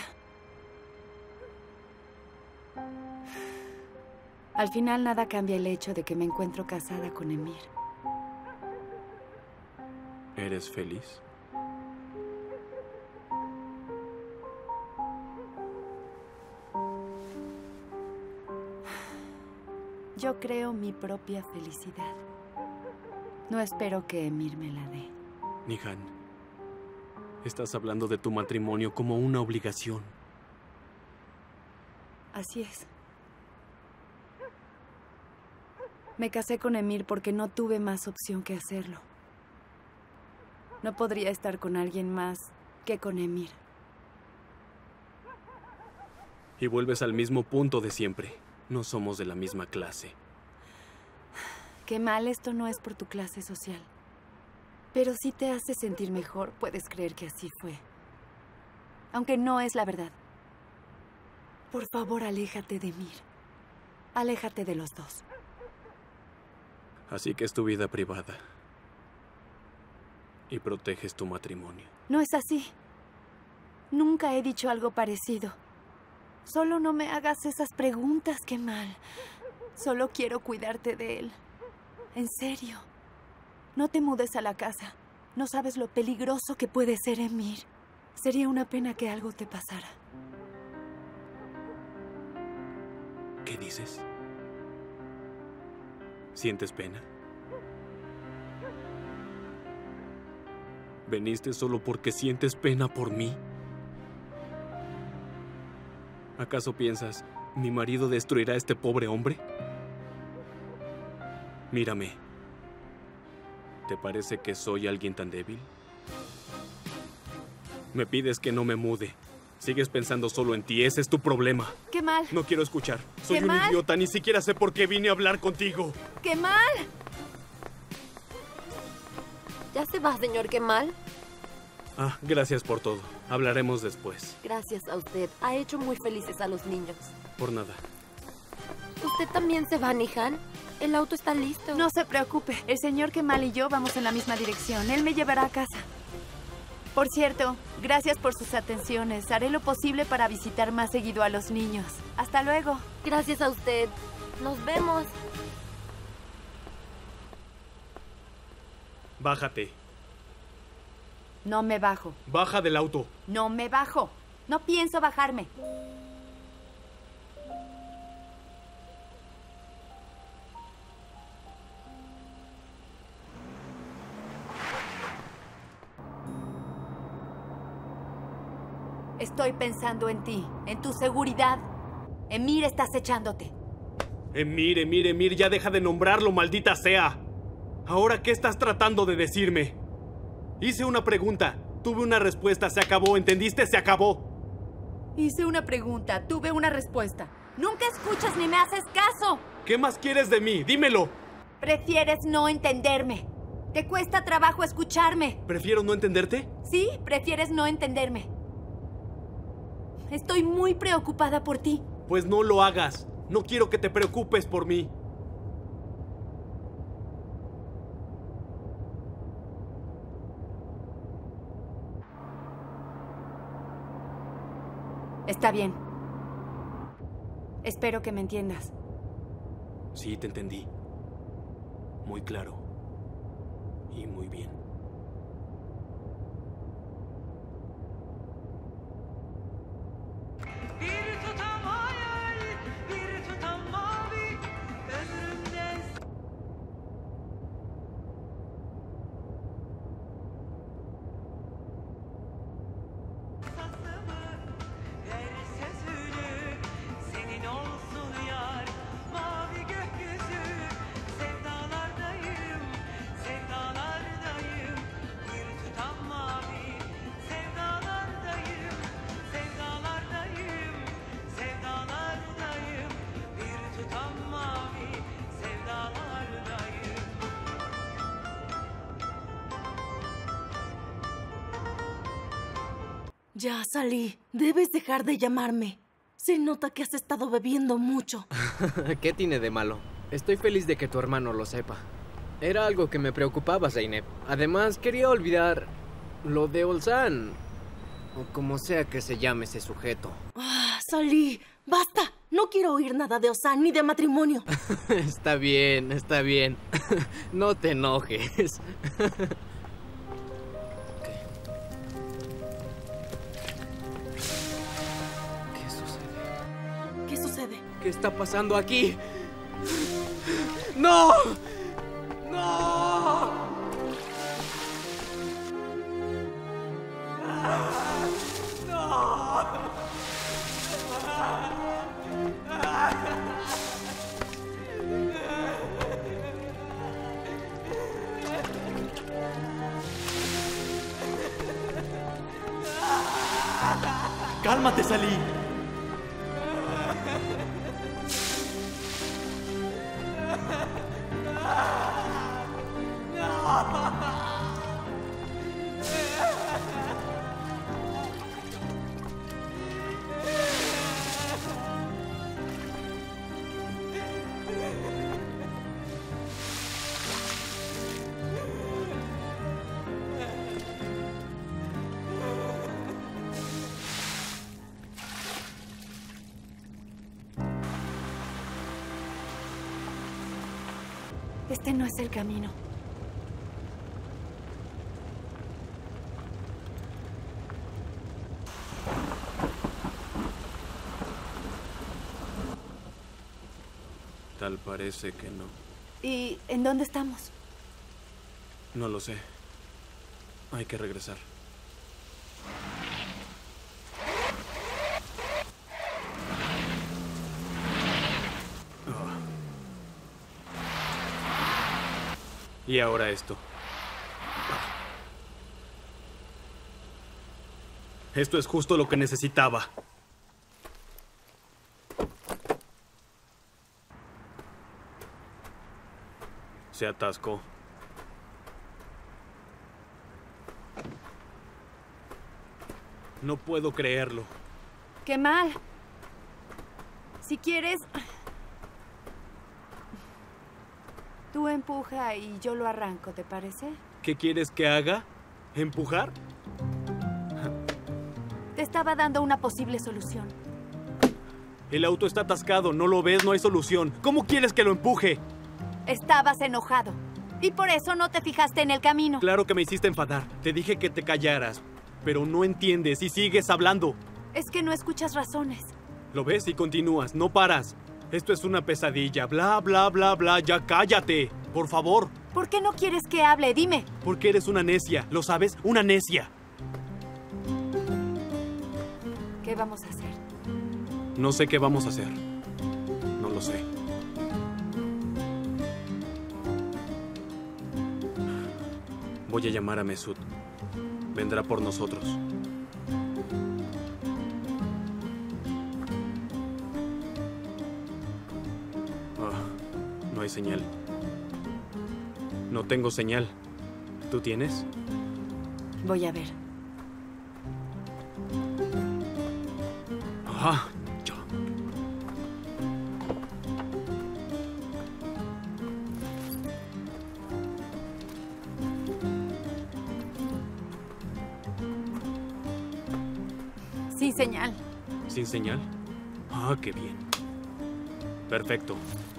Al final nada cambia el hecho de que me encuentro casada con Emir. ¿Eres feliz? Yo creo mi propia felicidad. No espero que Emir me la dé. Nihan, estás hablando de tu matrimonio como una obligación. Así es. Me casé con Emir porque no tuve más opción que hacerlo. No podría estar con alguien más que con Emir. Y vuelves al mismo punto de siempre. No somos de la misma clase. Qué mal, esto no es por tu clase social. Pero si te hace sentir mejor, puedes creer que así fue. Aunque no es la verdad. Por favor, aléjate de Emir. Aléjate de los dos. Así que es tu vida privada. Y proteges tu matrimonio. No es así. Nunca he dicho algo parecido. Solo no me hagas esas preguntas, qué mal. Solo quiero cuidarte de él. En serio. No te mudes a la casa. No sabes lo peligroso que puede ser Emir. Sería una pena que algo te pasara. ¿Qué dices? ¿Sientes pena? ¿Veniste solo porque sientes pena por mí? ¿Acaso piensas, mi marido destruirá a este pobre hombre? Mírame. ¿Te parece que soy alguien tan débil? Me pides que no me mude. Sigues pensando solo en ti. Ese es tu problema. ¡Qué mal! No quiero escuchar. Soy un Kemal. idiota. Ni siquiera sé por qué vine a hablar contigo. ¡Qué mal! ¿Ya se va, señor Kemal? Ah, gracias por todo. Hablaremos después. Gracias a usted. Ha hecho muy felices a los niños. Por nada. ¿Usted también se va, Nihan? El auto está listo. No se preocupe. El señor Kemal y yo vamos en la misma dirección. Él me llevará a casa. Por cierto, gracias por sus atenciones. Haré lo posible para visitar más seguido a los niños. Hasta luego. Gracias a usted. Nos vemos. Bájate. No me bajo. Baja del auto. No me bajo. No pienso bajarme. Estoy pensando en ti, en tu seguridad. Emir está acechándote. Emir, ya deja de nombrarlo, maldita sea. ¿Ahora qué estás tratando de decirme? Hice una pregunta, tuve una respuesta, se acabó, ¿entendiste? Se acabó. Hice una pregunta, tuve una respuesta. Nunca escuchas ni me haces caso. ¿Qué más quieres de mí? Dímelo. Prefieres no entenderme. Te cuesta trabajo escucharme. ¿Prefiero no entenderte? Sí, prefieres no entenderme. Estoy muy preocupada por ti. Pues no lo hagas. No quiero que te preocupes por mí. Está bien. Espero que me entiendas. Sí, te entendí. Muy claro. Y muy bien. Ya salí. Debes dejar de llamarme. Se nota que has estado bebiendo mucho. ¿Qué tiene de malo? Estoy feliz de que tu hermano lo sepa. Era algo que me preocupaba, Zeynep. Además, quería olvidar lo de Olsan. O como sea que se llame ese sujeto. Salí. ¡Basta! No quiero oír nada de Olsan ni de matrimonio. Está bien, está bien. No te enojes. ¿Qué sucede? ¿Qué está pasando aquí? ¡No! ¡No! ¡Cálmate, Salí! Este no es el camino. Tal parece que no. ¿Y en dónde estamos? No lo sé. Hay que regresar. Y ahora esto. Esto es justo lo que necesitaba. Se atascó. No puedo creerlo. ¡Qué mal! Si quieres... Tú empuja y yo lo arranco, ¿te parece? ¿Qué quieres que haga? ¿Empujar? Te estaba dando una posible solución. El auto está atascado, ¿no lo ves? No hay solución. ¿Cómo quieres que lo empuje? Estabas enojado. Y por eso no te fijaste en el camino. Claro que me hiciste enfadar. Te dije que te callaras. Pero no entiendes y sigues hablando. Es que no escuchas razones. ¿Lo ves? Y continúas. No paras. Esto es una pesadilla. Bla, bla, bla, bla. Ya cállate. Por favor. ¿Por qué no quieres que hable? Dime. Porque eres una necia. ¿Lo sabes? Una necia. ¿Qué vamos a hacer? No sé qué vamos a hacer. No lo sé. Voy a llamar a Mesut. Vendrá por nosotros. No hay señal. No tengo señal. ¿Tú tienes? Voy a ver. Ah, yo. Sin señal. ¿Sin señal? Ah, qué bien. Perfecto.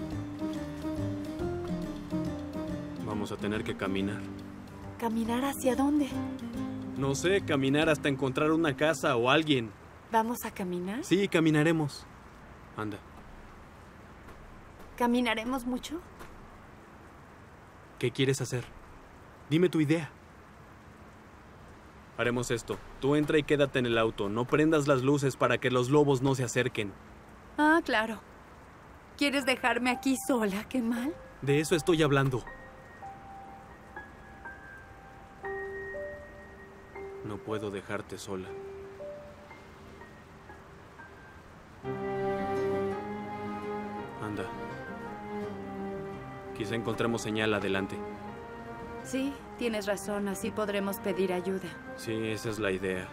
Vamos a tener que caminar. ¿Caminar hacia dónde? No sé, caminar hasta encontrar una casa o alguien. ¿Vamos a caminar? Sí, caminaremos. Anda. ¿Caminaremos mucho? ¿Qué quieres hacer? Dime tu idea. Haremos esto. Tú entra y quédate en el auto. No prendas las luces para que los lobos no se acerquen. Ah, claro. ¿Quieres dejarme aquí sola? ¿Qué mal? De eso estoy hablando. No puedo dejarte sola. Anda. Quizá encontremos señal adelante. Sí, tienes razón. Así podremos pedir ayuda. Sí, esa es la idea.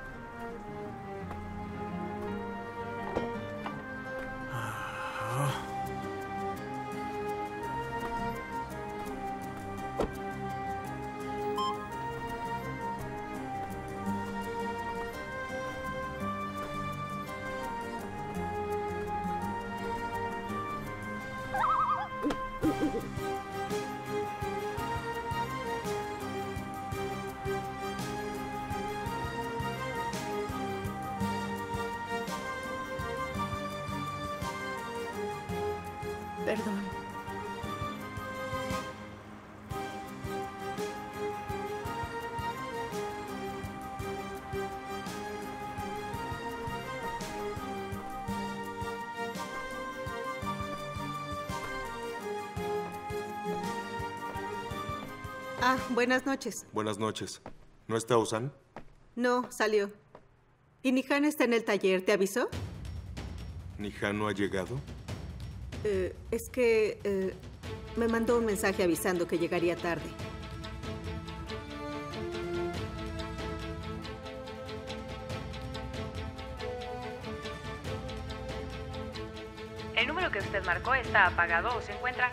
Perdón. Ah, buenas noches. Buenas noches. ¿No está Osan? No, salió. ¿Y Nihan está en el taller? ¿Te avisó? ¿Nihan no ha llegado? Es que me mandó un mensaje avisando que llegaría tarde. El número que usted marcó está apagado o se encuentra...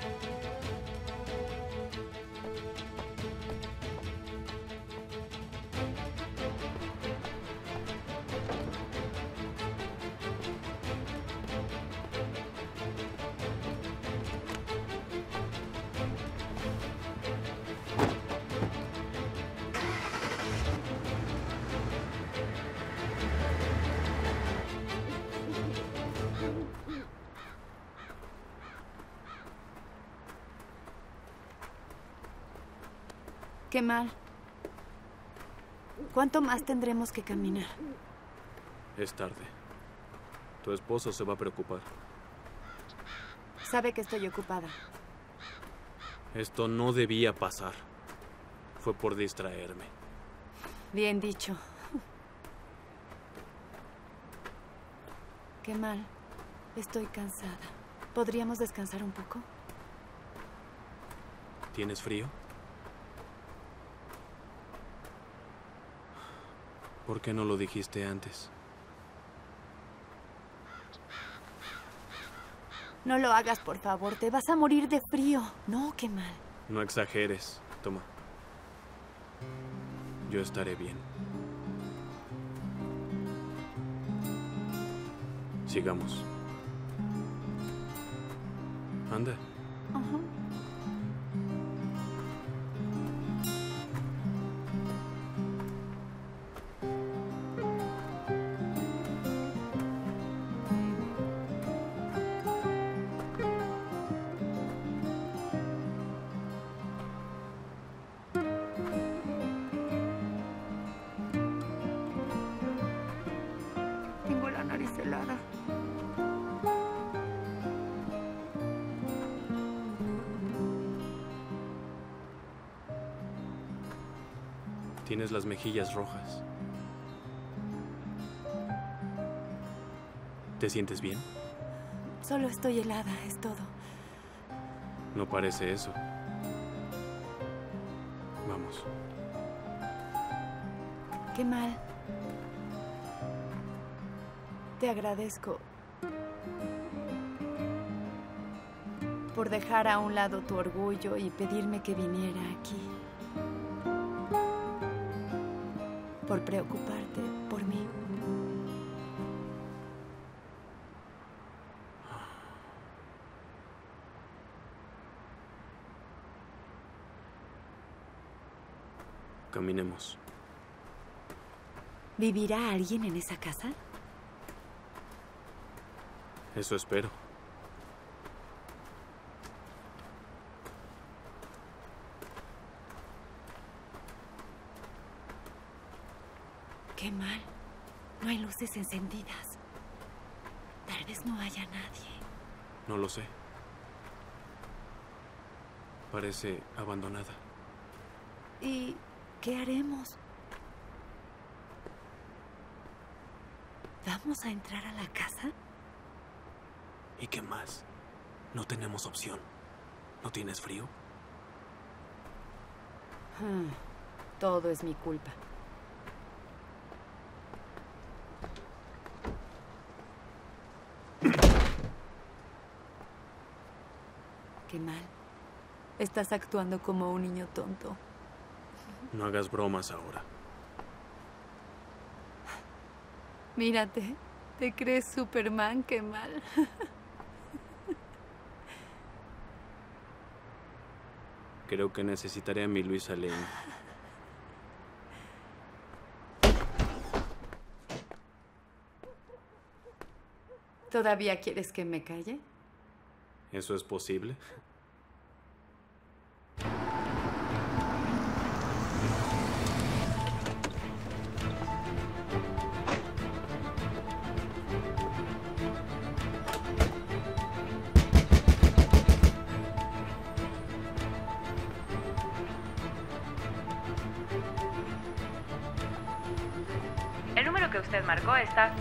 Qué mal. ¿Cuánto más tendremos que caminar? Es tarde. Tu esposo se va a preocupar. Sabe que estoy ocupada. Esto no debía pasar. Fue por distraerme. Bien dicho. Qué mal. Estoy cansada. ¿Podríamos descansar un poco? ¿Tienes frío? ¿Por qué no lo dijiste antes? No lo hagas, por favor. Te vas a morir de frío. No, qué mal. No exageres. Toma. Yo estaré bien. Sigamos. Anda. Ajá. Tienes las mejillas rojas. ¿Te sientes bien? Solo estoy helada, es todo. No parece eso. Vamos. Qué mal. Te agradezco por dejar a un lado tu orgullo y pedirme que viniera aquí. Por preocuparte por mí. Caminemos. ¿Vivirá alguien en esa casa? Eso espero. Qué mal. No hay luces encendidas. Tal vez no haya nadie. No lo sé. Parece abandonada. ¿Y qué haremos? ¿Vamos a entrar a la casa? ¿Y qué más? No tenemos opción. ¿No tienes frío? Todo es mi culpa. Qué mal. Estás actuando como un niño tonto. No hagas bromas ahora. Mírate. ¿Te crees Superman? Qué mal. Creo que necesitaré a mi Luisa Lane. ¿Todavía quieres que me calle? ¿Eso es posible? El número que usted marcó está...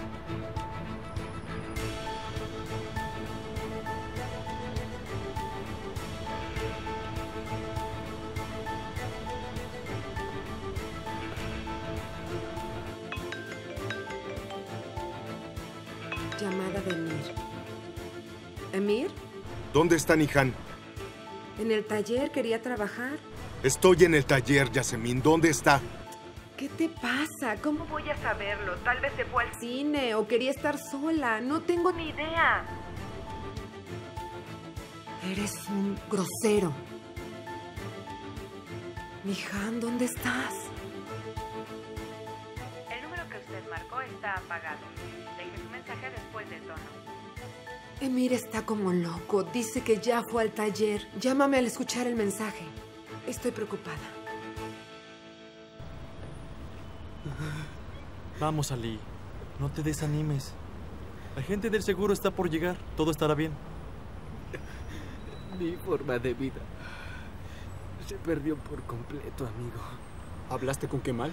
Llamada de Emir. ¿Emir? ¿Dónde está Nihan? En el taller, quería trabajar. Estoy en el taller, Yasemin. ¿Dónde está? ¿Qué te pasa? ¿Cómo voy a saberlo? Tal vez se fue al cine o quería estar sola. No tengo ni idea. Eres un grosero. Nihan, ¿dónde estás? El número que usted marcó está apagado. Deje su mensaje después del tono. Emir está como loco. Dice que ya fue al taller. Llámame al escuchar el mensaje. Estoy preocupada. Vamos, Ali. No te desanimes. La gente del seguro está por llegar. Todo estará bien. Mi forma de vida se perdió por completo, amigo. ¿Hablaste con Kemal?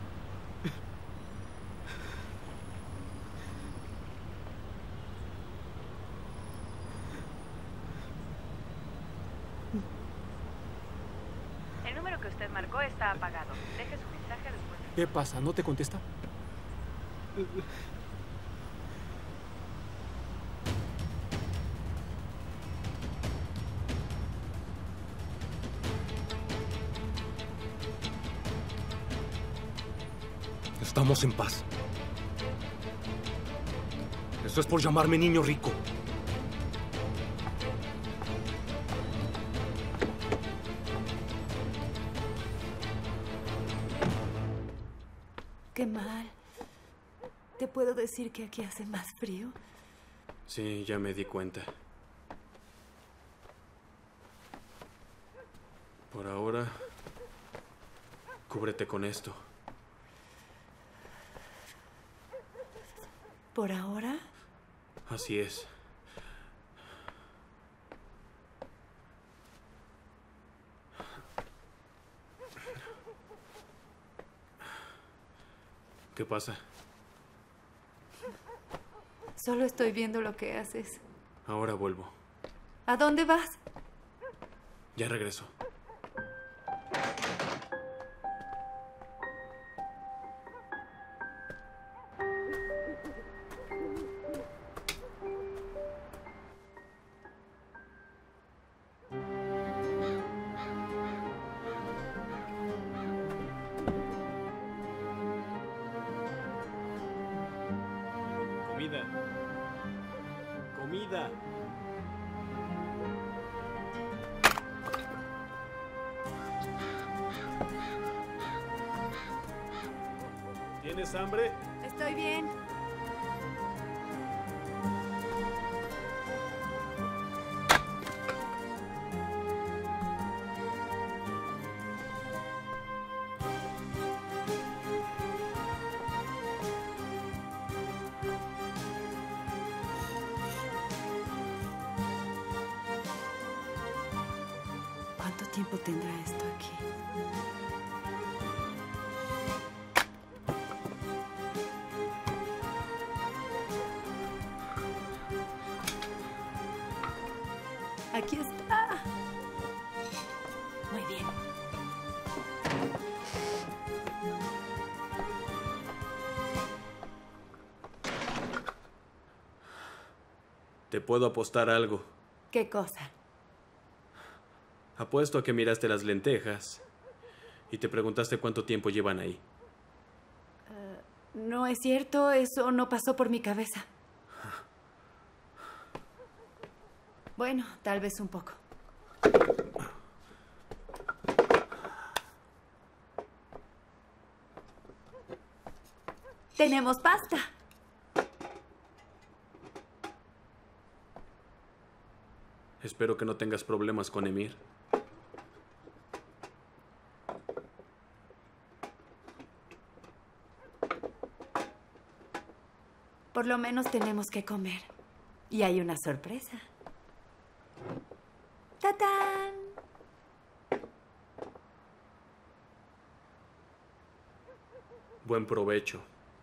El número que usted marcó está apagado. Deje su mensaje después. ¿Qué pasa? ¿No te contesta? Estamos en paz. Eso es por llamarme niño rico. Qué mal. ¿Te puedo decir que aquí hace más frío? Sí, ya me di cuenta. Por ahora, cúbrete con esto. ¿Por ahora? Así es. ¿Qué pasa? Solo estoy viendo lo que haces. Ahora vuelvo. ¿A dónde vas? Ya regreso. Comida. Comida. ¿Tienes hambre? Estoy bien. ¿Cuánto tiempo tendrá esto aquí? Aquí está. Muy bien. Te puedo apostar algo. ¿Qué cosa? Apuesto a que miraste las lentejas y te preguntaste cuánto tiempo llevan ahí. No es cierto, eso no pasó por mi cabeza. Bueno, tal vez un poco. Tenemos pasta. Espero que no tengas problemas con Emir. Por lo menos tenemos que comer. Y hay una sorpresa. ¡Tatán! Buen provecho.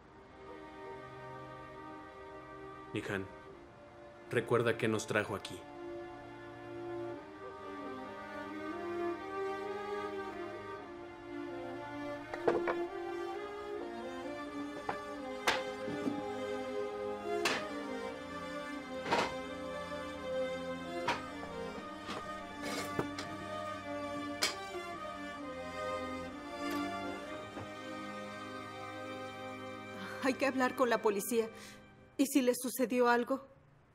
Nihan, recuerda qué nos trajo aquí. Hay que hablar con la policía. ¿Y si le sucedió algo?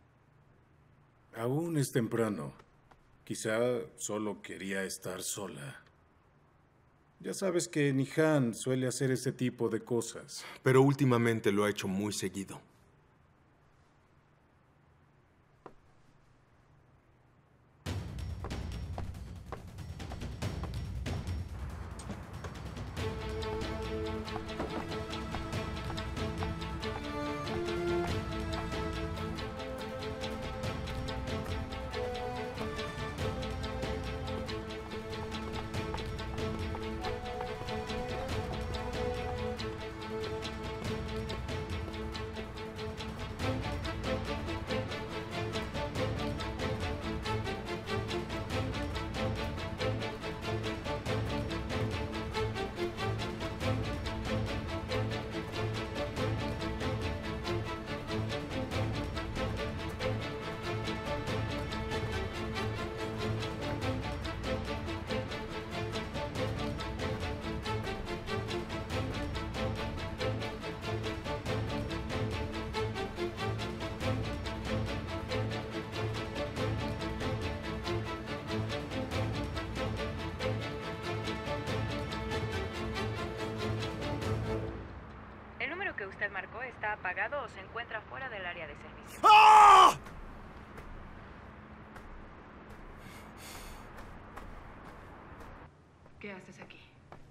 Aún es temprano. Quizá solo quería estar sola. Ya sabes que Nihan suele hacer ese tipo de cosas. Pero últimamente lo ha hecho muy seguido. Que usted marcó está apagado o se encuentra fuera del área de servicio. ¡Ah! ¿Qué haces aquí?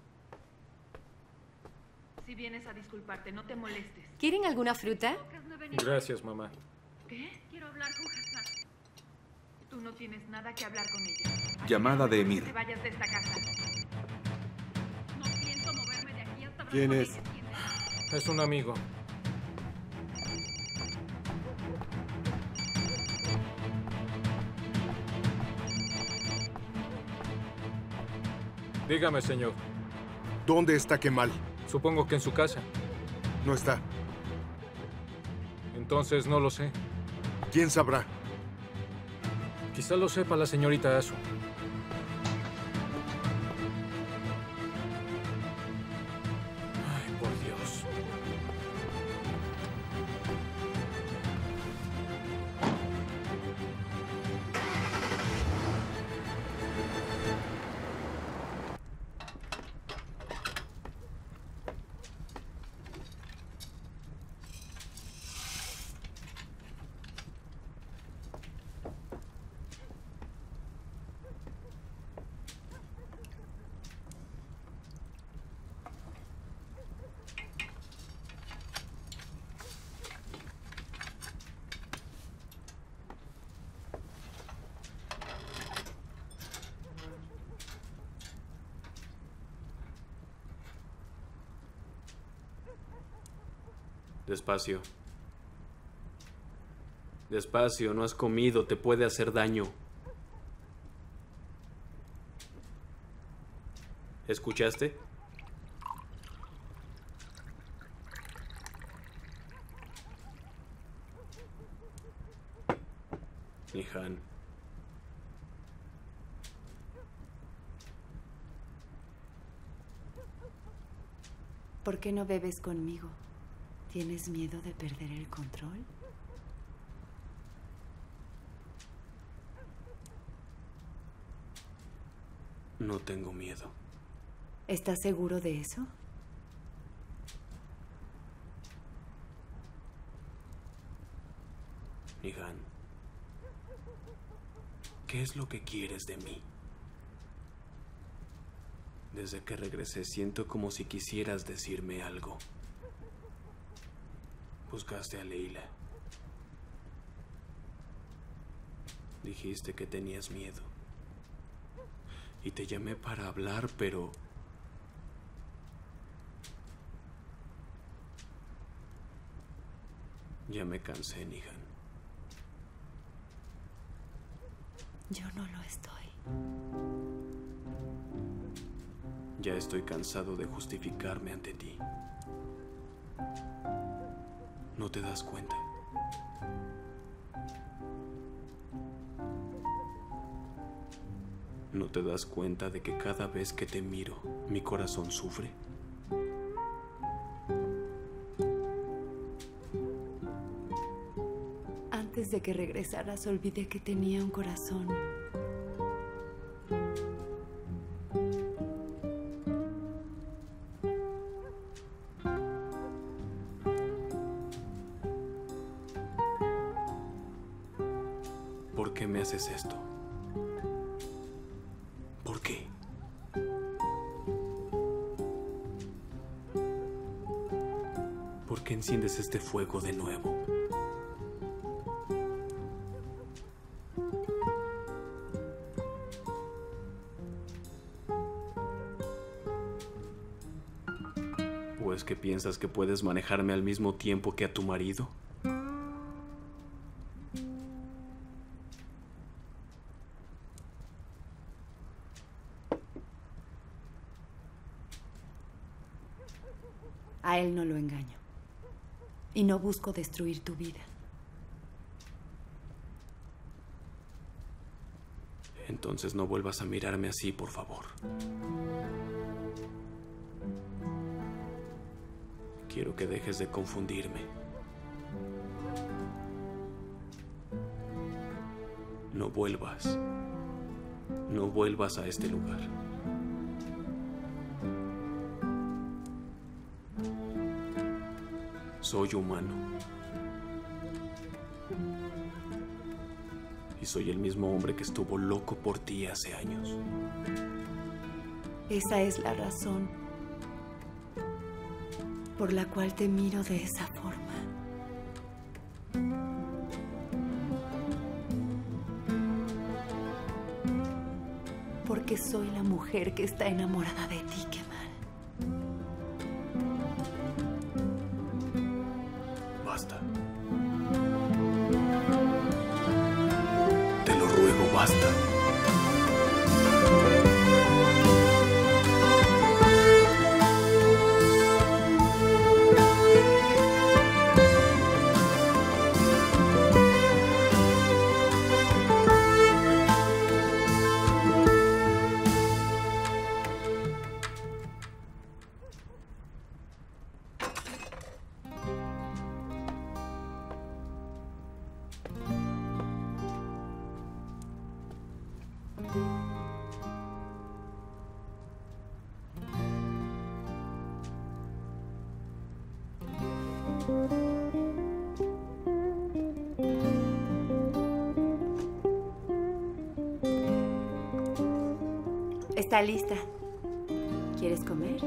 Si vienes a disculparte, no te molestes. ¿Quieren alguna fruta? Gracias, mamá. ¿Qué? Quiero hablar con Hassan. Tú no tienes nada que hablar con ella. Llamada de Emir. Que te vayas de esta casa. No pienso moverme de aquí hasta ¿Quién es? Es un amigo. Dígame, señor. ¿Dónde está Kemal? Supongo que en su casa. No está. Entonces no lo sé. ¿Quién sabrá? Quizá lo sepa la señorita Asu. Ay, por Dios. Despacio. Despacio, no has comido, te puede hacer daño. ¿Escuchaste? Nihan. ¿Por qué no bebes conmigo? ¿Tienes miedo de perder el control? No tengo miedo. ¿Estás seguro de eso? Nihan, ¿qué es lo que quieres de mí? Desde que regresé siento como si quisieras decirme algo. Buscaste a Leila. Dijiste que tenías miedo. Y te llamé para hablar, pero... ya me cansé, Nihan. Yo no lo estoy. Ya estoy cansado de justificarme ante ti. ¿No te das cuenta? ¿No te das cuenta de que cada vez que te miro, mi corazón sufre? Antes de que regresaras, olvidé que tenía un corazón. ¿Por qué me haces esto? ¿Por qué? ¿Por qué enciendes este fuego de nuevo? ¿O es que piensas que puedes manejarme al mismo tiempo que a tu marido? A él no lo engaño. Y no busco destruir tu vida. Entonces no vuelvas a mirarme así, por favor. Quiero que dejes de confundirme. No vuelvas. No vuelvas a este lugar. Soy humano. Y soy el mismo hombre que estuvo loco por ti hace años. Esa es la razón por la cual te miro de esa forma. Porque soy la mujer que está enamorada de ti, Kemal. basta. Te lo ruego, basta. Está lista. ¿Quieres comer?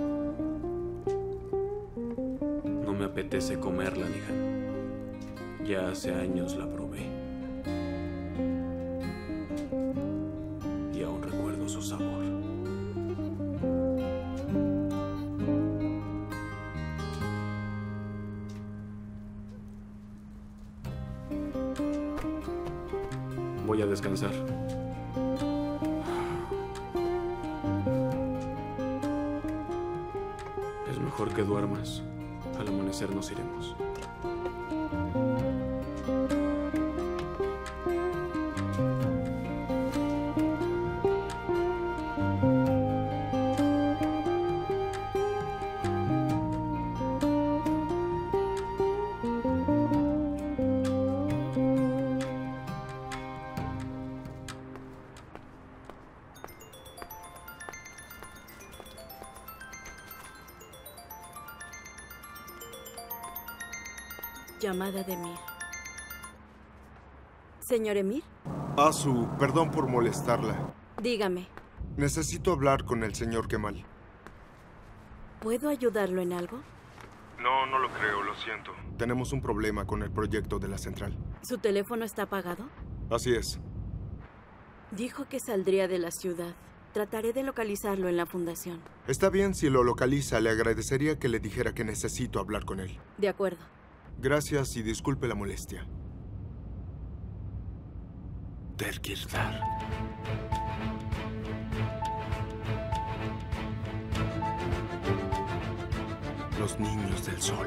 No me apetece comerla, Nihan. Ya hace años la probé. Y aún recuerdo su sabor. Voy a descansar. Es mejor que duermas. Al amanecer nos iremos. Llamada de Emir. Señor Emir, Azu, perdón por molestarla. dígame, Necesito hablar con el señor Kemal. ¿puedo ayudarlo en algo? No, no lo creo, lo siento. Tenemos un problema con el proyecto de la central. ¿Su teléfono está apagado? Así es. Dijo que saldría de la ciudad. Trataré de localizarlo en la fundación. Está bien, si lo localiza, le agradecería que le dijera que necesito hablar con él. De acuerdo. Gracias y disculpe la molestia. Terkirdar. Los niños del sol.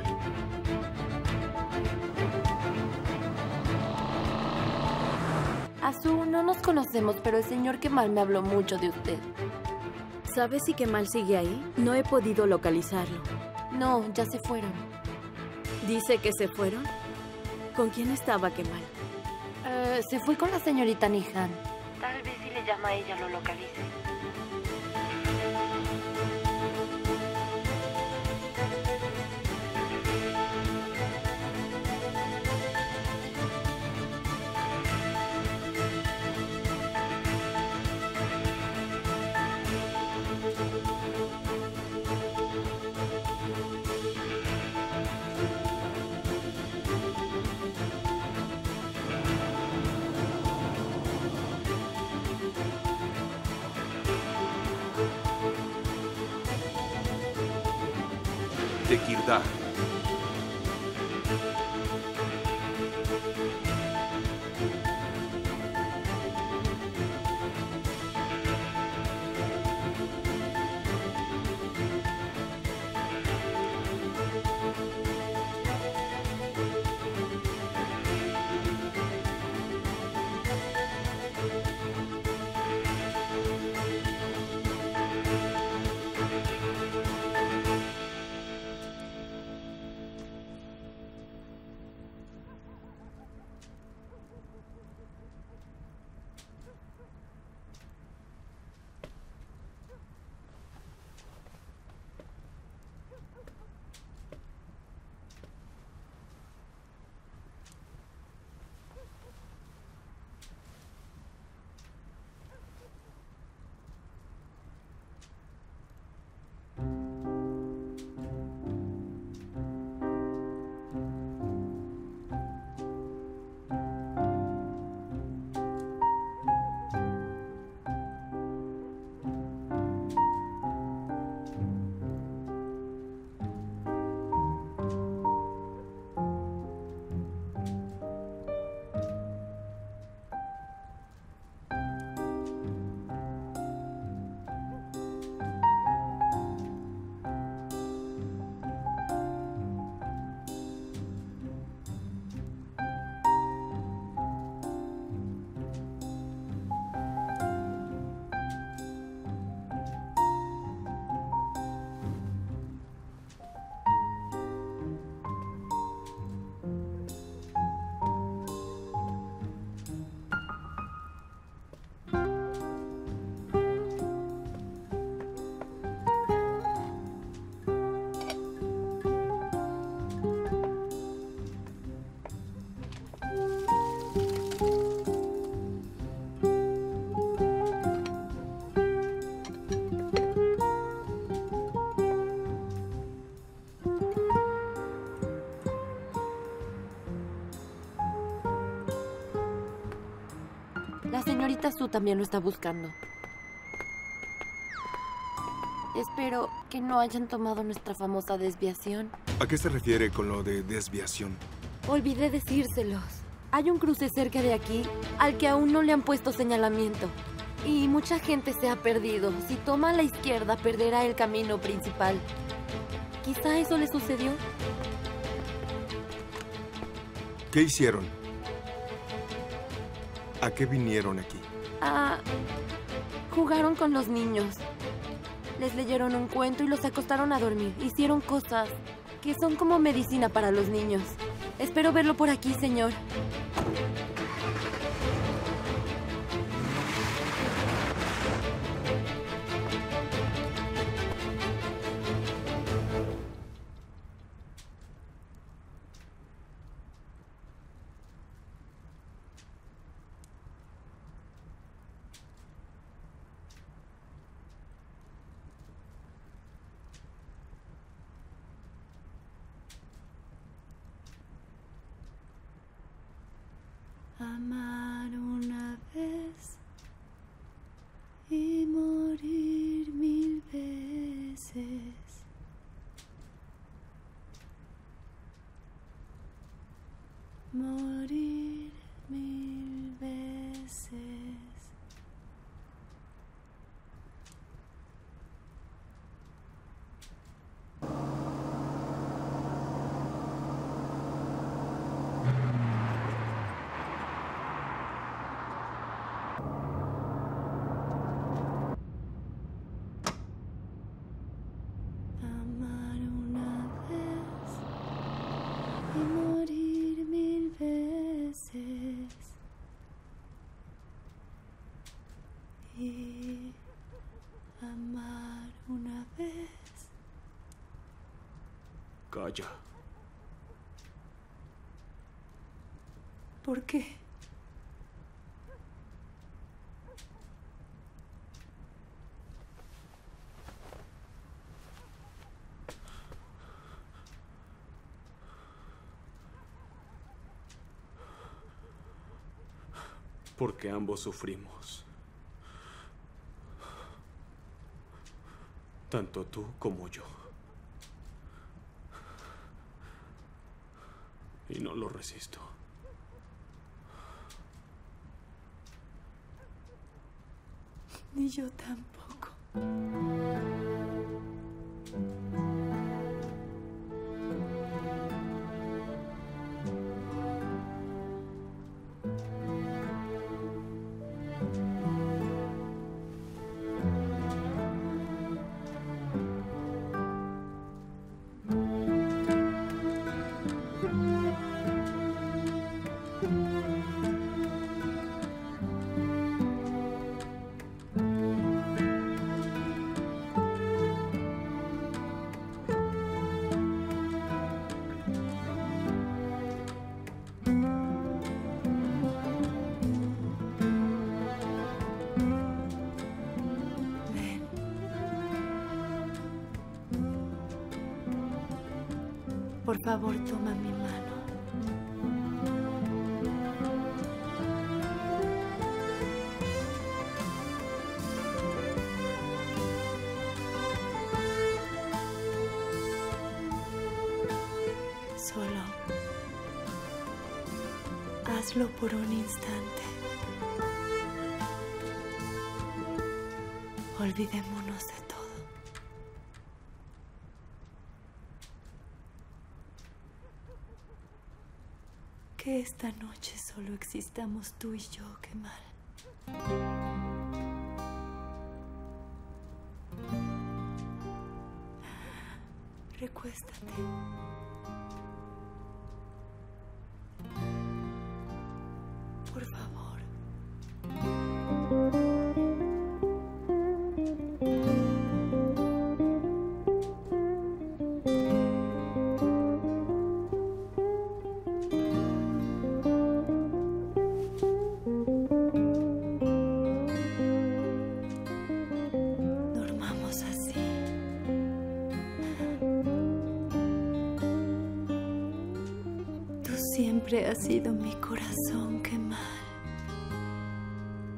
Azu, no nos conocemos, pero el señor Kemal me habló mucho de usted. ¿Sabes si Kemal sigue ahí? No he podido localizarlo. No, ya se fueron. ¿Dice que se fueron? ¿Con quién estaba Kemal? Se fue con la señorita Nihan. Tal vez si le llama a ella lo localice. Tekirdar. La señorita Sue también lo está buscando. Espero que no hayan tomado nuestra famosa desviación. ¿A qué se refiere con lo de desviación? Olvidé decírselos. Hay un cruce cerca de aquí al que aún no le han puesto señalamiento. Y mucha gente se ha perdido. Si toma a la izquierda, perderá el camino principal. Quizá eso le sucedió. ¿Qué hicieron? ¿A qué vinieron aquí? Jugaron con los niños. Les leyeron un cuento y los acostaron a dormir. Hicieron cosas que son como medicina para los niños. Espero verlo por aquí, señor. Amar una vez y morir 1000 veces. Morir 1000 veces. Amar una vez y morir 1000 veces. Y amar una vez. Calla. ¿Por qué? Porque ambos sufrimos. Tanto tú como yo. Y no lo resisto. Ni yo tampoco. Por favor, toma mi mano. Solo hazlo por un instante. Olvidémonos de todo. Que esta noche solo existamos tú y yo, Kemal. Recuéstate. Por favor. Siempre has sido mi corazón, Kemal.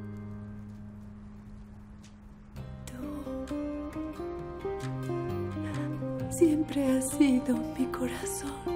siempre ha sido mi corazón.